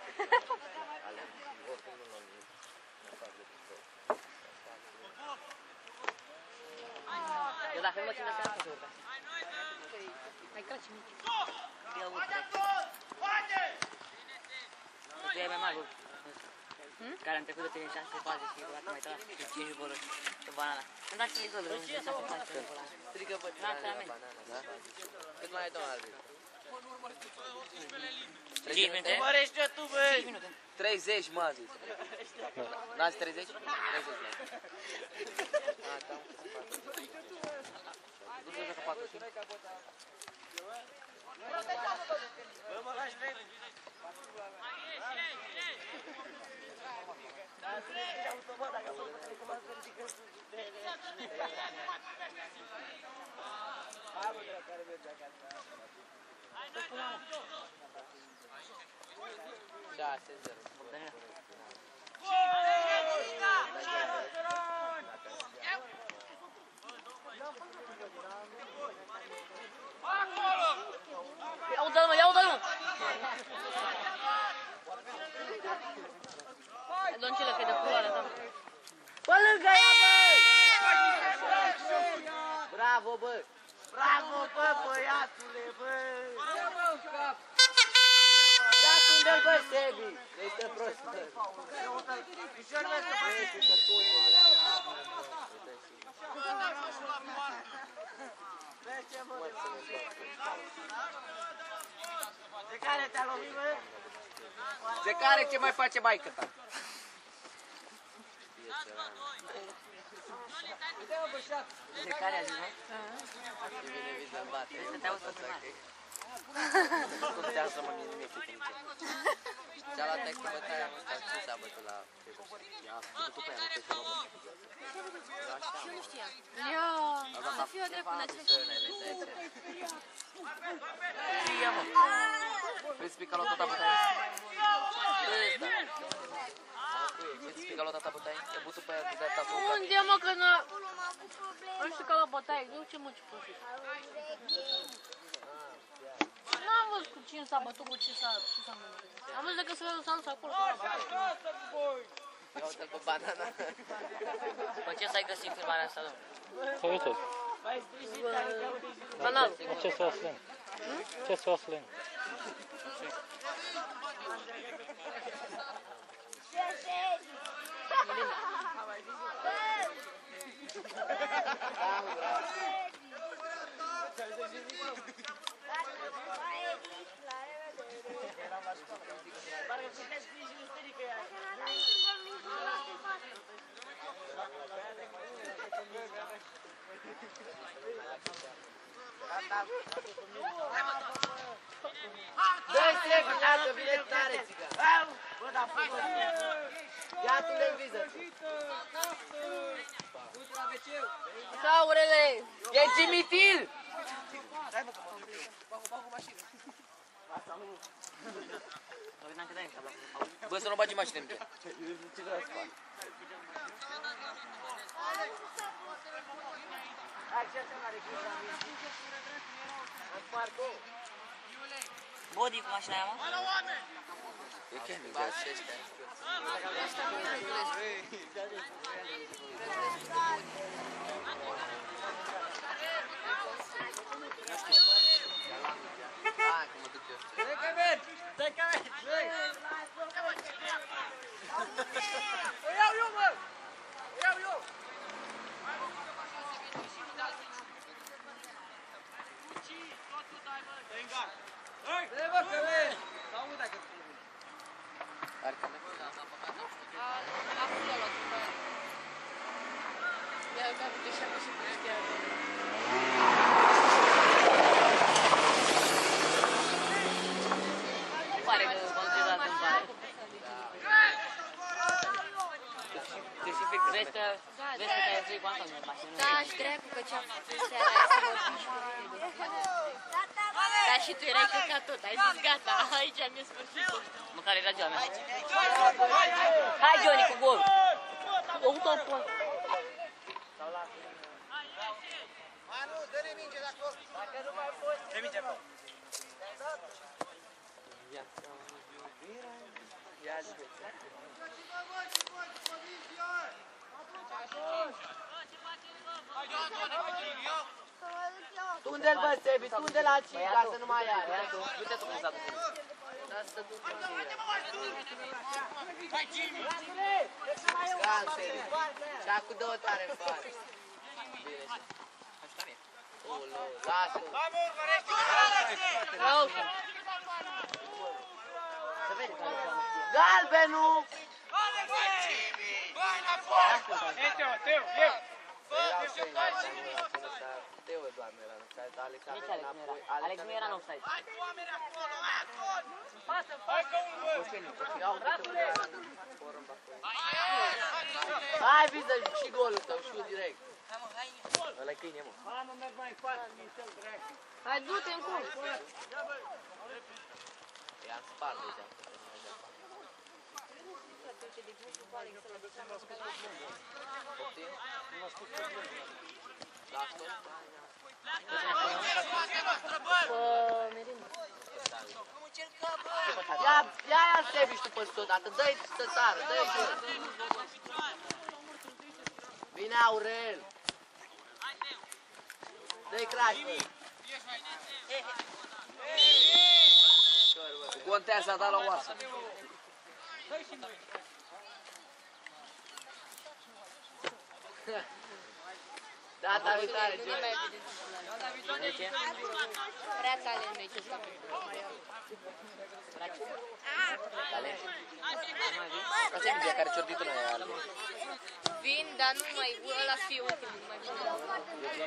Eu dacă nu mă țin de seara, să urcă. Mai craci mici. Eu urcă. Tu e mai mare, urcă. Care am trecut de tine șase faze și vreau mai tras cu cinci goluri pe banana. Îmi dați cinci goluri, nu șase faze pe banana. Strică bă, N-am să la mine. da? Cât mai ai, domnul arbitru? cinci minute? Urmărește-o tu, bă! cinci minute. treizeci, mă, a zis. N-ați treizeci? treizeci, mă. A, da. Nu se joacă patru, cinci? Bă, mă lași drept! șase zero. Ia uite-l, mă, ia uite-l, mă! Doncilă, că e de culoare, da. Bă, lângă ea, bă! Bravo, bă! Bravo, bă, băiatule, bă! Ia-ți unde-l, bă, Sebi! Este prost, bă! Picior, bă, să băieți, să spune, De care te-a lovit, bă? De care ce mai face maică ta? De care a zis, mă? vine viză în bate. Să te auzi pe mare. Nu contează, mă, mie nimic, uite, nici. Cealaltă e cu bătaia, mă, stai, ce s-a bătut la... Ia, a bătut pe ea, nu te știu, mă. Nu știam. Ia, să fiu drept până ce... Ia, mă. Vezi spica la tata bătaia? Ăsta. Vezi spica la tata bătaia? E butul pe aia, cu de-a tasul. Unde, mă, că n-a... Nu știu că la bătaie, nu ce mă ce pus. N-am văzut cu cine s-a bătut, cu ce s-a mâncat. Am văzut că s-a dus acolo. Ia uite-l pe banana. Bă, ce să-ai găsit filmarea asta, domnule? Salutul. Canal. Ce s-o aslen? Ce s-o aslen? Da, Dă-i Sebi, dacă vine tare, țiga. Ia tu de viză. Saurele! E Dimitil! Bă, să nu bagi mașină în mine. Body cu mașina aia, mă? E chiar mic, da, și ăștia. Hai, că mă duc eu. Stai că merg! Stai că merg! O iau eu, mă! O iau eu! Hai, bă, că merg! Sau nu dacă spune. Arcă-mă. Acolo la tumba. Mi-a dat de șapte și cristian. Pare că v-am tredat în pare. Vezi că, vezi că te-ai trăit cu asta în mașină. Da, și dracu că ce-a făcut seara aia să mă piși. Dar și tu erai căcat tot, ai zis gata, aici mi-e sfârșitul. Măcar era geamea. Hai, Johnny, cu gol! O avut un pont. Manu, dă-ne minge dacă Dacă nu mai poți... Dă minge, bă! Ia zi. Tunde-l, bă, Sebi, tunde-l la cinci, ca să nu mai ia. Du-te tu cum s-a dus. Dar să duc în Gan, Sebi. Și acum două tare în față. Bine. Ajută-mi. Ulu, lasă-l. Să vede care e. Galbenul! Teo, Teo, eu! Teo, doamne, era în offside. Alex a Nici venit Alex nu era. înapoi. Alex nu era în offside. Ia uite cum era în forum acolo. Hai, viză și golul tău, șut direct. Ăla-i câine, mă. Hai, du-te în cur. I-am spart deja. Poftim? Lasă-l. Bă, merindă. Ia, ia, ia, Sebi, și tu pe tot, dată, dă-i să sară, dă-i jos. Vine Aurel. Dă-i crash, bă. Contează a dat la oasă. Data viitoare, Nu George. mai evident. De ce? Prea tale în meci ăsta. Talent. Asta e Biblia care ți-o dit noi are. Vin, dar nu mai, ăla fie ultimul, nu mai bine. De ce?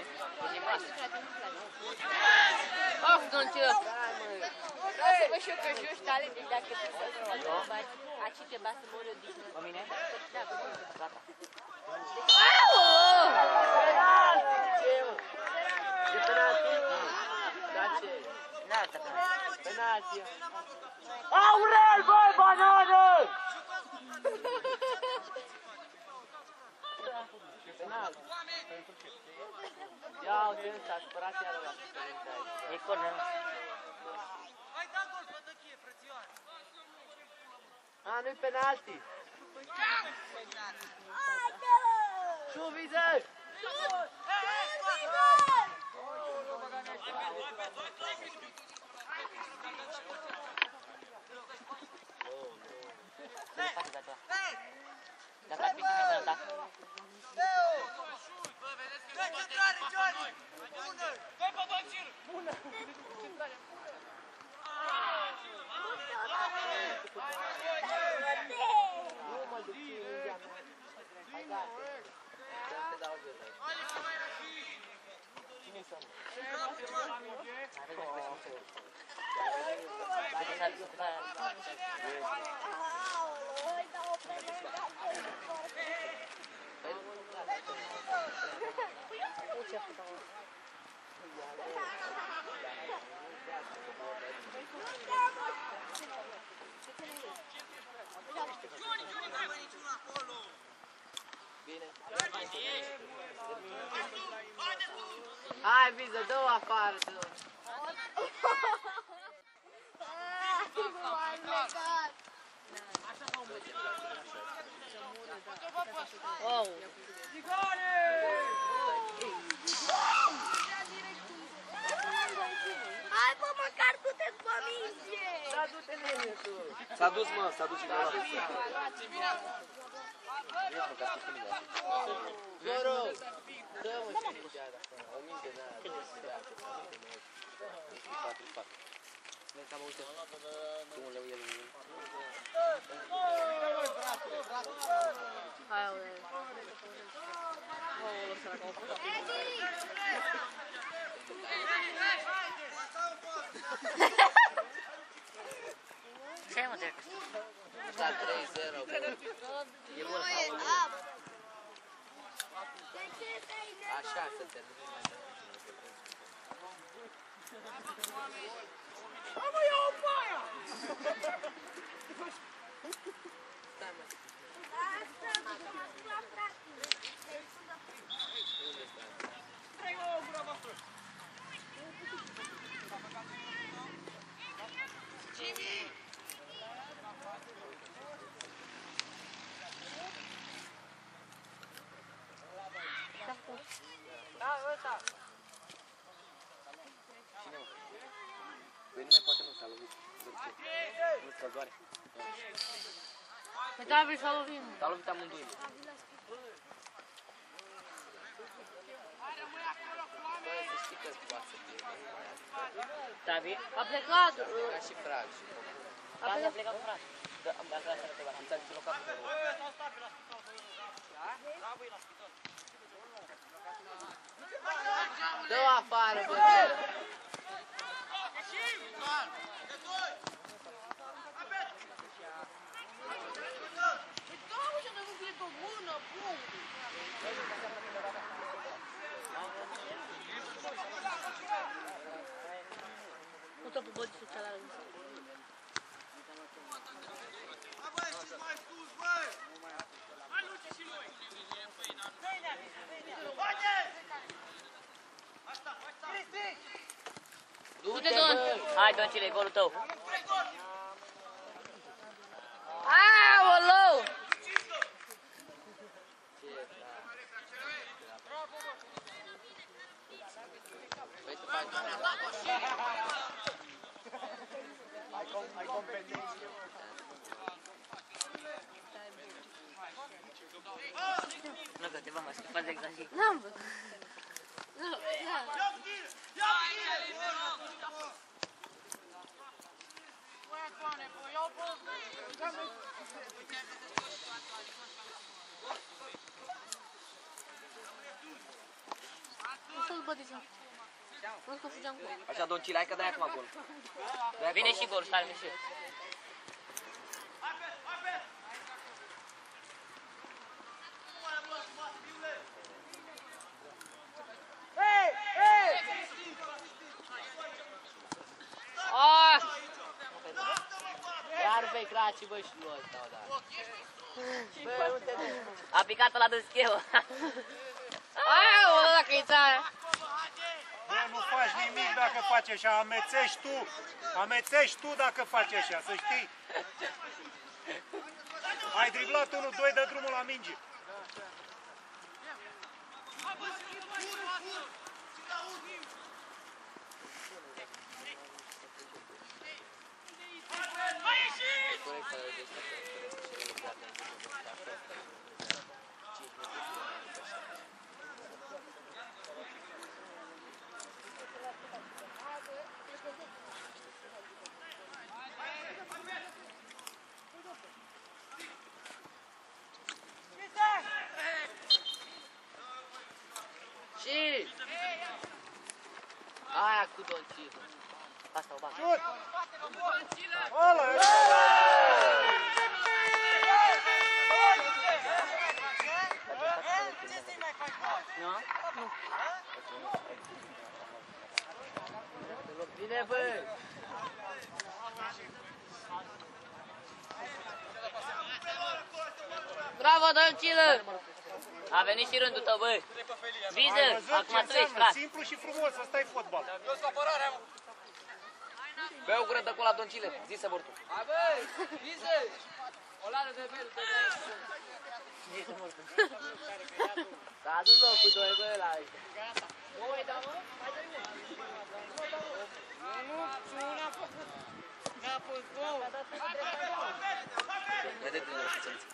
Ah, don't you? Vreau să văd și eu că joci tale, deci dacă tu să bați, aici te bați să mori odihnă. Cu mine? Da, cu mine. Gata. Penalti, ce, mă? E penalti? Da, ce? Da, asta pe mine. Penalti. Aurel, băi, banană! Penalti. Ia uite ăsta, a supărat iară la suspendente aici. E corner, nu? Hai, da gol, fă tăchie, frățioare! A, nu-i penalti. Șu, viză! Dacă ar fi cine să atac. Dă centrare, Johnny! Bună! Dă-i pe Băncir! Nu mă duc și mingea mea. Hai, gata. Să te dau jos aici. Cine-i să mă? Hai, Viză, dă-o afară, dă-o. Oh. Hai, bă, măcar du-te după minge! Da, du-te, nene, tu. S-a dus, mă, s-a dus și la Zoro, dă-mă ce mingea de acolo. O minge de aia. Vezi, am auzit. Cum le uie lui. Hai, ule. Oh, săracă, au făcut. Ce ai, mă, trecă? La trei zero. E bună. Așa să termină. Mamă, ia o baia! Stai, mă. Păi nu mai poate, nu s-a lovit. Nu s-a doare. Păi da, vrei să lovim. S-a lovit amândoi. Băi, să știi că-ți poate să fie. Tabi? A plecat. Ca și frag și Tabi a plecat cu frate. Da, am dat la seara pe bani. Am dat loc acolo. dă-o afară, bă. Pută pe băți socială. Du-te, Don. Hai, Doncile, e golul tău. Aoleu! Păi să faci Ai competență. Nu, că te va mai schimba de exager. N-am văzut. Nu, da. Nu să-l bătiți. Nu că fugeam cu el. Așa, Doncile, hai că dai acum gol. Vine și gol, stai și eu. Ah! Iar pe craci, bă, și lui ăsta odată. Bă, nu te duci. A picat la de scheu. Aoleu, dacă e țara. Bă, nu faci nimic dacă faci așa, amețești tu. Amețești tu dacă faci așa, să știi. Ai driblat unul, doi, dă drumul la minge. Corect, să vedeți că și el lucrează în Aia cu Doncilu. Asta o bag. Ăla e. Nu? Bine, bă! Bravo, Doncilă! A venit și rândul tău, bă! Ai Viză! văzut Acum ce tu ești, înseamnă? frate! Simplu și frumos să stai fotbal. Bea o gură de cola, Doncile. Zi să vortu. Hai, bă! Viză! O ladă de bel, de bel! S-a adus locul doi, bă, la ăștia. Mă uit, da, mă? Hai dă-i Vedeți din răsățăriță.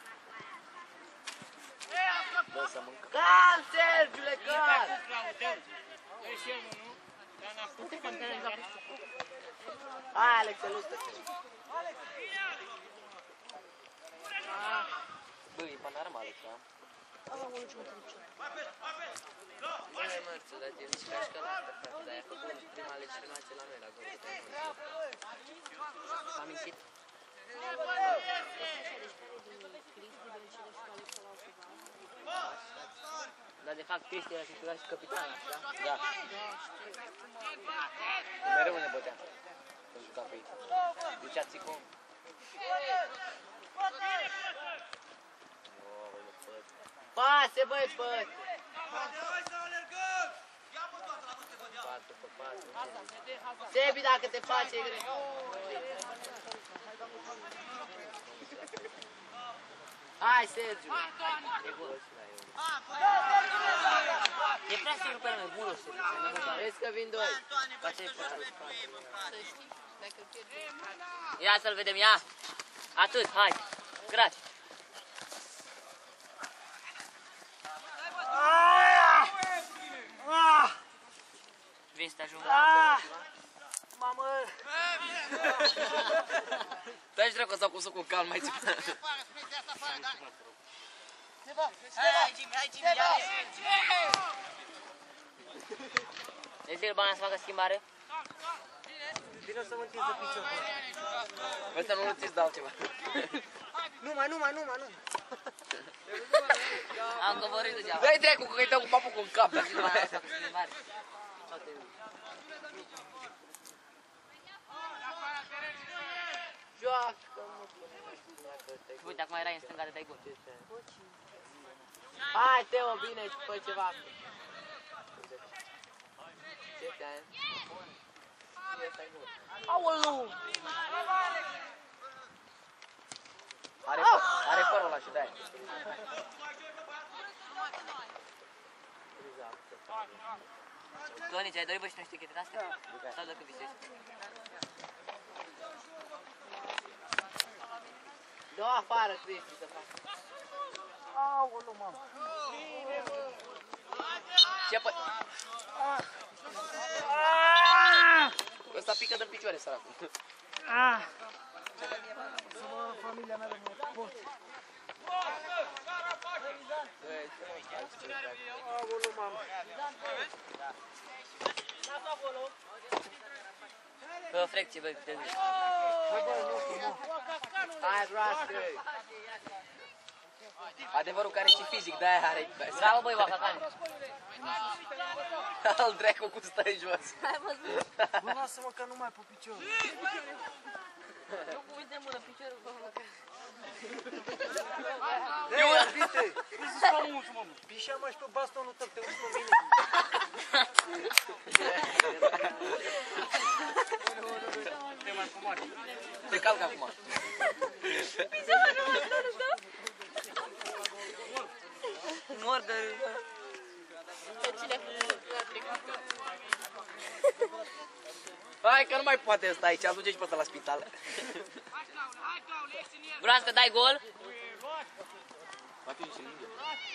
Bă, să mâncă. Cal, Sergiule, cal! Hai, Alex, să luptă. Bă, e panorama, Alex, da? Băi, mărță, dar te zici ca și că la asta, frate, dar i-a făcut prima lege prima ce la noi, la golul de S-a mințit. Dar de fapt Cristi era titular și capitan, așa? Da. Mereu ne bătea. Când jucam pe ei. Ducea țicom. Pase, băi, păt! Patru pe patru. Sebi, dacă te face, e greu. Hai, Sergiu! E gol și la el. E prea sigur pe lume, bunul să Vezi că vin doi. face Ia să-l vedem, ia! Atât, hai! Craci! Vin să te ajung. Mamă! Dă-și dracu sau cu sucul calm mai țipă. Hai, Jimmy, hai, Jimmy, ia! Ezil bana să facă schimbare? Vino să mă întinzi de picior. Vă să nu lățiți de altceva. Numai, numai, numai, numai. Am coborât degeaba. Dă-i dracu că îi dă cu papucul în cap. Dar Ezil bana să facă schimbare. Joacă, mă! Uite, acum erai în stânga de dai gol. Hai, Teo, bine, fă ceva. Ce te-ai? Aoleu! Are, are părul ăla și de-aia. Toni, ți-ai dorit bă și nu știi chete de-astea? Sau dacă visezi? Dă-o afară, Cristi, să fac. Aoleu, mamă. Ce pă... Ăsta pică de picioare, săracul. Să mă, familia mea de mă pot. Aoleu, mamă. Bă, o frecție, bă, te zici. Hai, broască! Adevărul care și fizic, de-aia are... Bravo, băi, Oaxacani. Al dracu cum stă jos. Bă, lasă-mă că nu mai pe picior. Nu cu uite mână, piciorul pe mână. Eu, uite, nu să stau mult, mă. Pișea mai și pe bastonul tău, te uiți pe mine. Te mai comari. Te calc acum. Mor de râs. Pe cine a trecut? Hai că nu mai poate ăsta aici, aduce și pe ăsta la spital. Broască, dai gol? Va fi și lingă.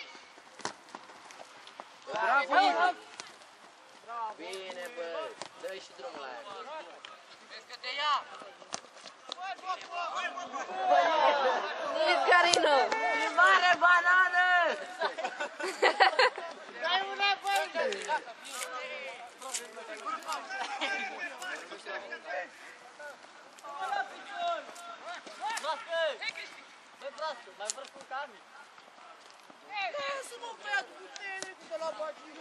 Bravo! Bine, bă! Dă-i și drumul la aia. Vezi că te ia! Iscarino! E mare banană! Dai una, băi! Mai vrei cu Cami? Lasă-mă, băiatul, putere, cu de la bagiu.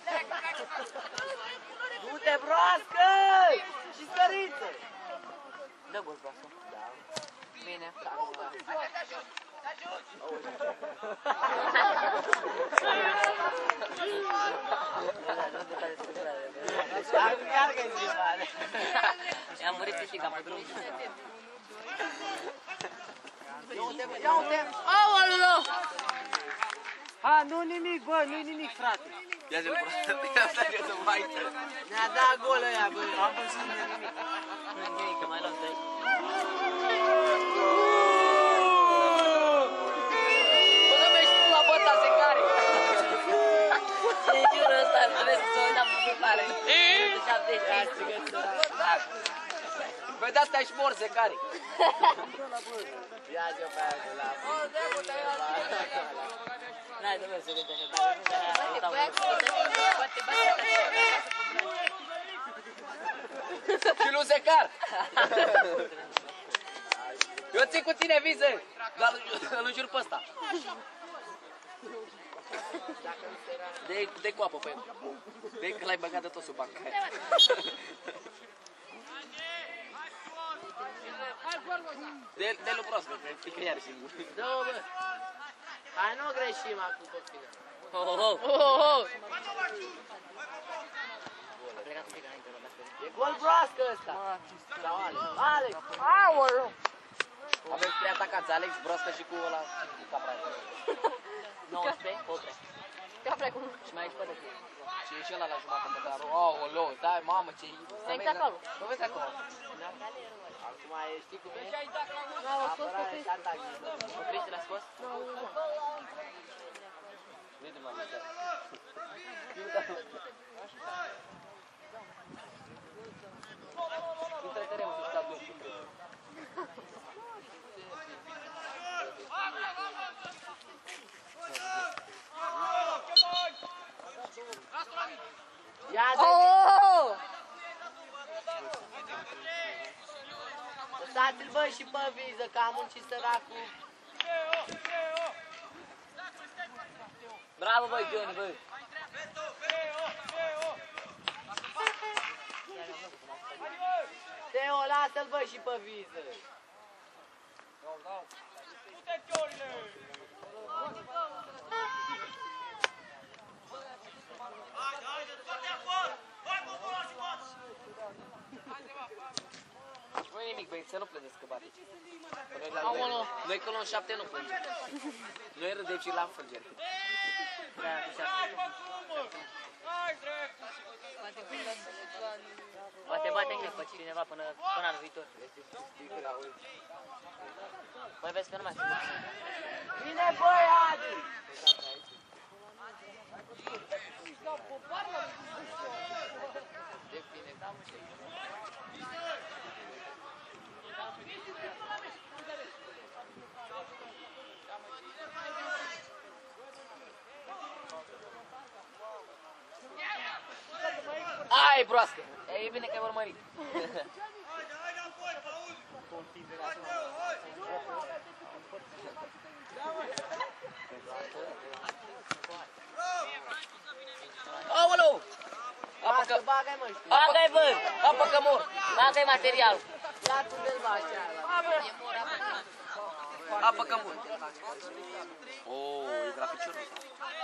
Du-te, broască! Și săriță! Dă gol, broască. Da. Bine. Meargă-i ziua! I-am murit pisica pe drum. Ia uite! Aoleu! Ha, nu nimic, bă, nu nimic, frate. Ia zi-l prost. Ia stai să mai tă. Ne-a dat gol ăia, bă. Am văzut nimic. Nu nimic, că mai luăm trei. Bă, nu mergi tu la băta secare. Ce jură ăsta, vezi că s-a uitat pe filmare. șaptezeci. Băi, de-asta ești mor, secare. Ia zi-o pe aia de la... N-ai de vezi să vezi așa, dar Poate bate Și lui secar. Eu țin cu tine, Viză. Dar îl jur pe ăsta. De, de coapă pe el. De că l-ai băgat de tot sub banca aia. De, de lui prost, că pică iar singur. Dă-o, bă. Hai, nu greșim acum pe final. Oh, oh, oh, oh. A plecat un pic înainte, E gol broască ăsta. Sau Alex. Alex. Aoleu! Aveți trei atacanți, Alex, Broască și cu ăla, cu Capra. nouăsprezece, optsprezece. Capra cum... Și mai ești pe de fie. Și e și ăla la jumătate pe carul. Aoleu, stai, mamă, ce... Stai uite acolo. Mă vezi acolo. Acum e, știi cum e? Nu, o scos pe Apărare și Cristi. atac. O Cristi l-a scos? Vede, mă, mișcă. Intră terenul să stai doi cu trei. Ia de... Oh! Lăsați-l, bă, și pe Viză, că am muncit săracul. Bravo, băi, Johnny, băi. Teo, lasă-l, bă, și pe Viză. Nu e nimic, băi, să nu plângeți că bate. Aoleu. Noi că luăm șapte nu plângem. Noi râdem și la înfrângere. Da, cu șapte. Poate bate greu pe cineva până, până anul viitor. Mai vezi că nu mai știu. Bine, băi, Adi! Ai, broască! E bine că ai urmărit. Aoleu! Lasă, bagă-i, mă, știu. Bagă-i, bă! Apă că mor! Bagă-i materialul. Ia tu de-l la așa. Apă că mor! Oh, e de la piciorul ăsta.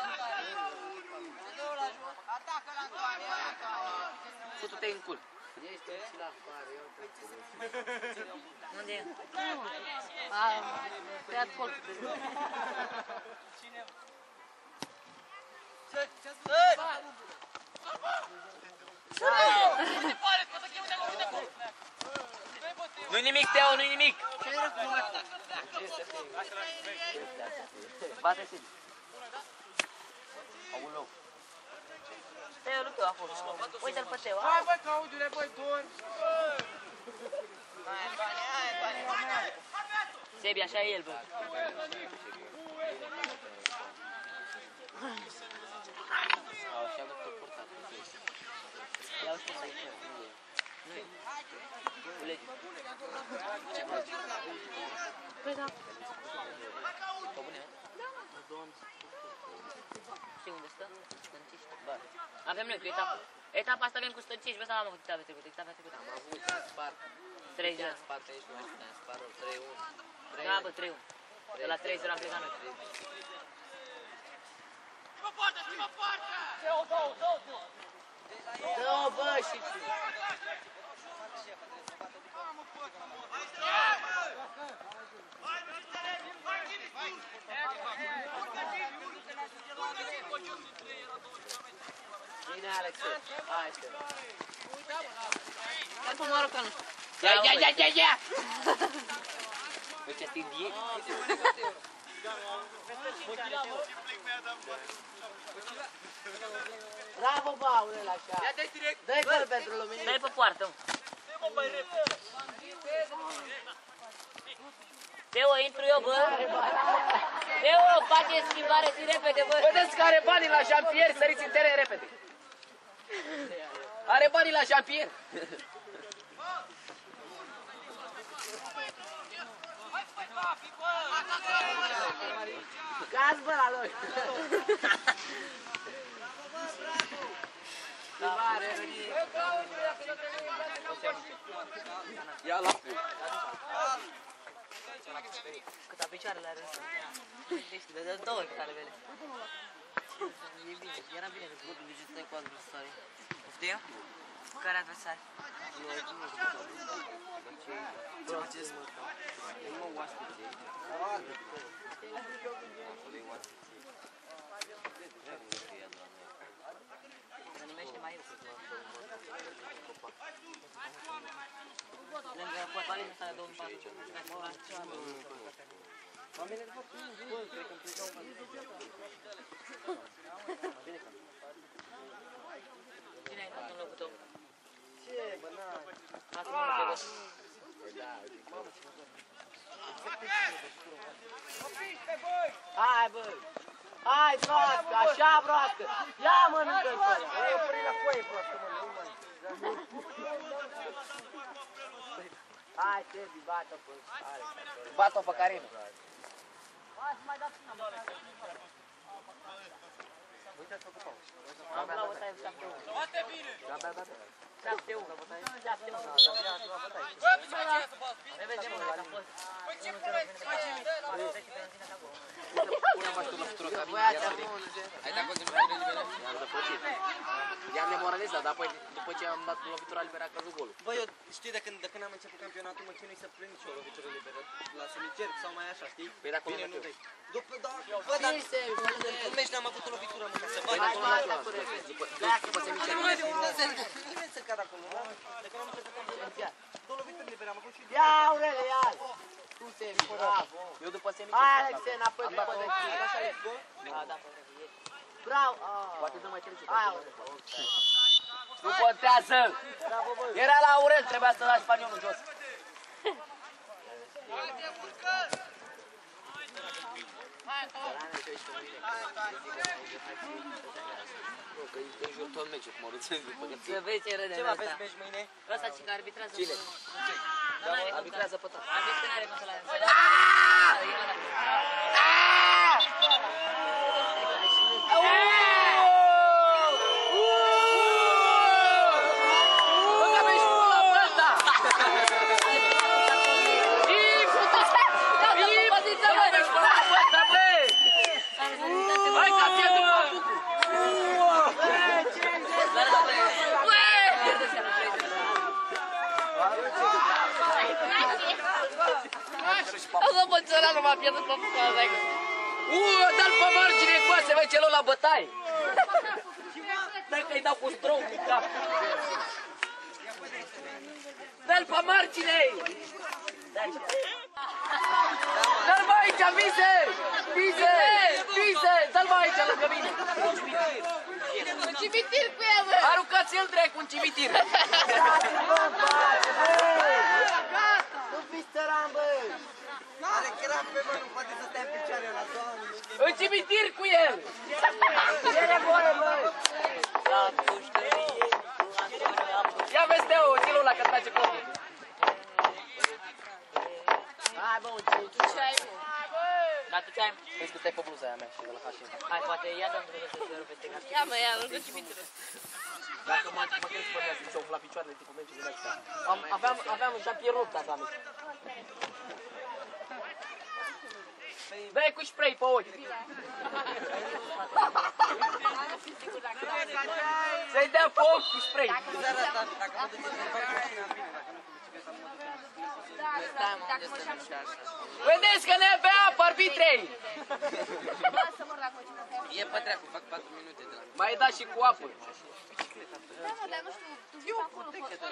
Futu-te în cul. Ești și la afară, eu Unde e? A tăiat colțul de zi. Nu-i nimic, Teo, nu-i nimic! Bate-se. Aoleu! Teo, nu Teo, acolo. Uite-l pe Teo. Hai, băi, Claudiule, băi, dormi. Sebi, așa e el, bă. Așa nu tot portat. Ia-o scos aici. Nu-i. Culegi. Păi da. Pe bune, Știi unde stă? Stănciști. Bă. Avem noi cu etapa. Etapa asta avem cu Stănciști, vezi, am avut etapa trecută, etapa trecută. am avut în spart. trei zero. În spart aici, nu știu, în spart, trei unu. Da, bă, trei unu. De la trei zero am plecat noi. Schimbă poartă, schimbă poartă! Dă-o, bă, și tu. Bine, Alexe. Hai, te Tempo marocano. Ia, ia, ia, ia, ia! Uite, este indie. Bravo, bă, Aurel, așa. Dă-i gol pentru Luminița. Dai pe poartă, mă. Teo, intru eu, bă. Teo, face schimbare, zi repede, bă. Vedeți că are banii la Jean-Pierre, săriți în teren repede. Are banii la Jean-Pierre. Caz, bă, la lor. Ia la pu. Câta picioarele are ăsta. De dă două picioarele. E bine, era bine de făcut. Nu stai cu adversari. Poftim? Care adversari? Noi, nu știu. Ce faceți, mă? Nu mă oaspeți aici. Acolo e oaspeți. Se numește mai eu. Lângă Portalinul ăsta de două mii patru. Cine ai dat în locul tău? Ce, bă, n-ai? Lasă-mă pe gos. Hai, bă! Hai, broască, așa, broască! Ia, mănâncă-l pe ăla! Ei, opri la coie, broască, mă, nu mai. Hai, Tebi, bată-o pe ăla. Bat-o pe Karina. Am la bătaie șapte unu. Bate bine! șapte unu. șapte unu. Bă, picioare să bă! Repede, mă, am fost. Păi ce probleme? Păi ce? Pune bași tu la futură ca mine. Băiața, mă, Ai dat continuare de liberă? I-am răpăcit. I-am demoralizat, dar apoi, după ce am dat lovitura liberă, a căzut golul. Bă, eu știi, de când, de când am început campionatul, mă chinui să prind și o lovitură liberă. La semicerc sau mai așa, știi? Păi de acolo Bine, mă nu știu. vei. După, da, bă, dar în meci n-am avut o lovitură, mă, ca să bagi Hai, acolo. hai, după după semicer. Nu mai de unde să nimeni să cadă acolo, da? De când am început campionatul. Două lovituri libere, am avut și... Ia, Aurele, ia! Tu te bravo! Eu după semicer. Hai, Alexe, înapoi Am pe dat pădă. o- Așa e, bă? Da, da, Bravo! Poate dă mai târziu. Hai, Aurele. Nu contează! Bravo, bă! Era la Aurel, trebuia să lași spaniolul jos. Că îi jur tot meciul cu Măruțeni, după că Să vezi ce râde Ce de va aveți ăsta. meci mâine? Ăsta ce că arbitrează. Cine? Da, n-are cum, Arbitrează pe tot. Arbitrează care cum să la Băga meci cu la băta! Ii, putu-ți! Ii, băga meci cu la băta, bă! Hai ca ție după bucu! Asta pățărea nu m-a pierdut pe fucă, ăsta. Uuu, dă-l pe margine cu să vezi celul la bătaie! Dă că-i dau cu strom în cap! Dă-l pe margine! Dă-l mai aici, Vise! Vise! Vise! Dă-l mai aici lângă mine! Un cimitir cu ea, bă! Aruncați-l dracu în cimitir! Nu fiți țăran, bă! Are cram pe mă, nu poate să stea în picioare la doamne. În cimitir cu el! Ce nevoie, bă! Ia vezi, Teo, ține-l la că trage copul! Hai, bă, un cimitir. Ce ai, bă? Dar tu ce ai? Vezi cât ai pe bluza aia mea și de la H și M. Hai, poate ia dăm drumul să se rupe tegat. Ia mă, ia, rugă și Mitru. Dacă mă mă crezi pe mea să ziceau la picioarele tipul meci de la Am aveam aveam un Jean-Pierre Roth ca mic. Dă-i cu spray pe ochi. Să-i dea pe ochi cu spray. Vedeți că ne bea apă arbitrei. E pe treacu, fac patru minute de la mine. Mai dat și cu apă. Da, mă, dar nu știu, tu vii acolo,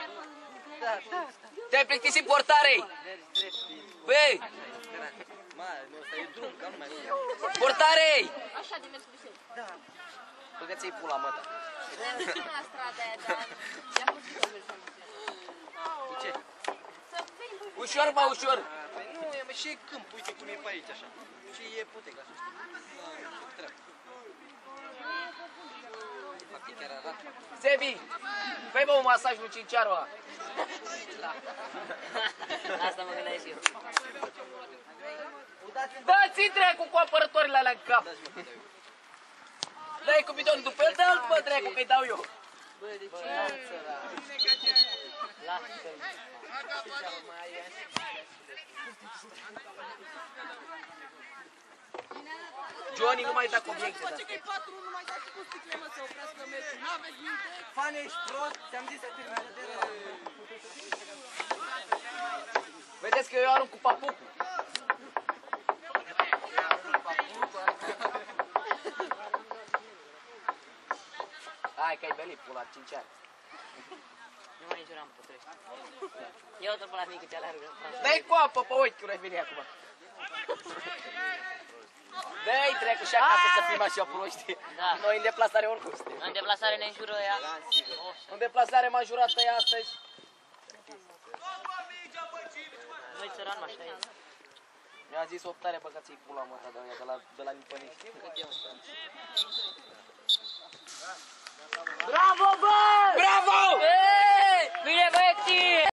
Te-ai plictisit portarei. Băi, Mă, nu, ăsta e drum, ca nu mai portarei. așa de mers Bruxelles. Băgă-ți-i pula, mă, da. Nu știu la strada aia, dar i-am putut să merg. Cu ce? Să vei, băi. Ușor, mă, ușor. Păi nu, e, mă, și e câmp, uite cum e pe aici, așa. Și e putec, așa, știi? Nu, ce treabă. De fapt, e chiar arat. Sebi, fă-i, bă, un masaj lui Cinciaru ăla. Asta mă gândeam și eu. Dă-ți dracu cu apărătorile alea în cap. Dă-i cu bidon după el, dă-l, bă, dracu, că-i dau eu. Bă, de ce lasă, da? Lasă-l. Johnny, nu mai da cu obiecte. Face că e patru unu, mai dați cu sticle, mă, să oprească meciul. N-aveți minte? Fane, ești prost? Ți-am zis să termină de la... Vedeți că eu arunc cu papucul. Hai că ai belit, pula, cinci ani. Nu mai nici eu n-am putrești. Ia-o-te pe la mică, te alergă. Dă-i cu apă pe ochi, că nu-i veni acum. Dă-i trecu și acasă să fim așa proști. Da. Noi în deplasare oricum suntem. În deplasare ne înjură ea. În deplasare m-a jurat ea astăzi. Noi țăran, mă, așa e. Mi-a zis optare, băgați-i pula, mă, ta, de aia, de la, de la Nipăniști. Bravo, bă! Bravo!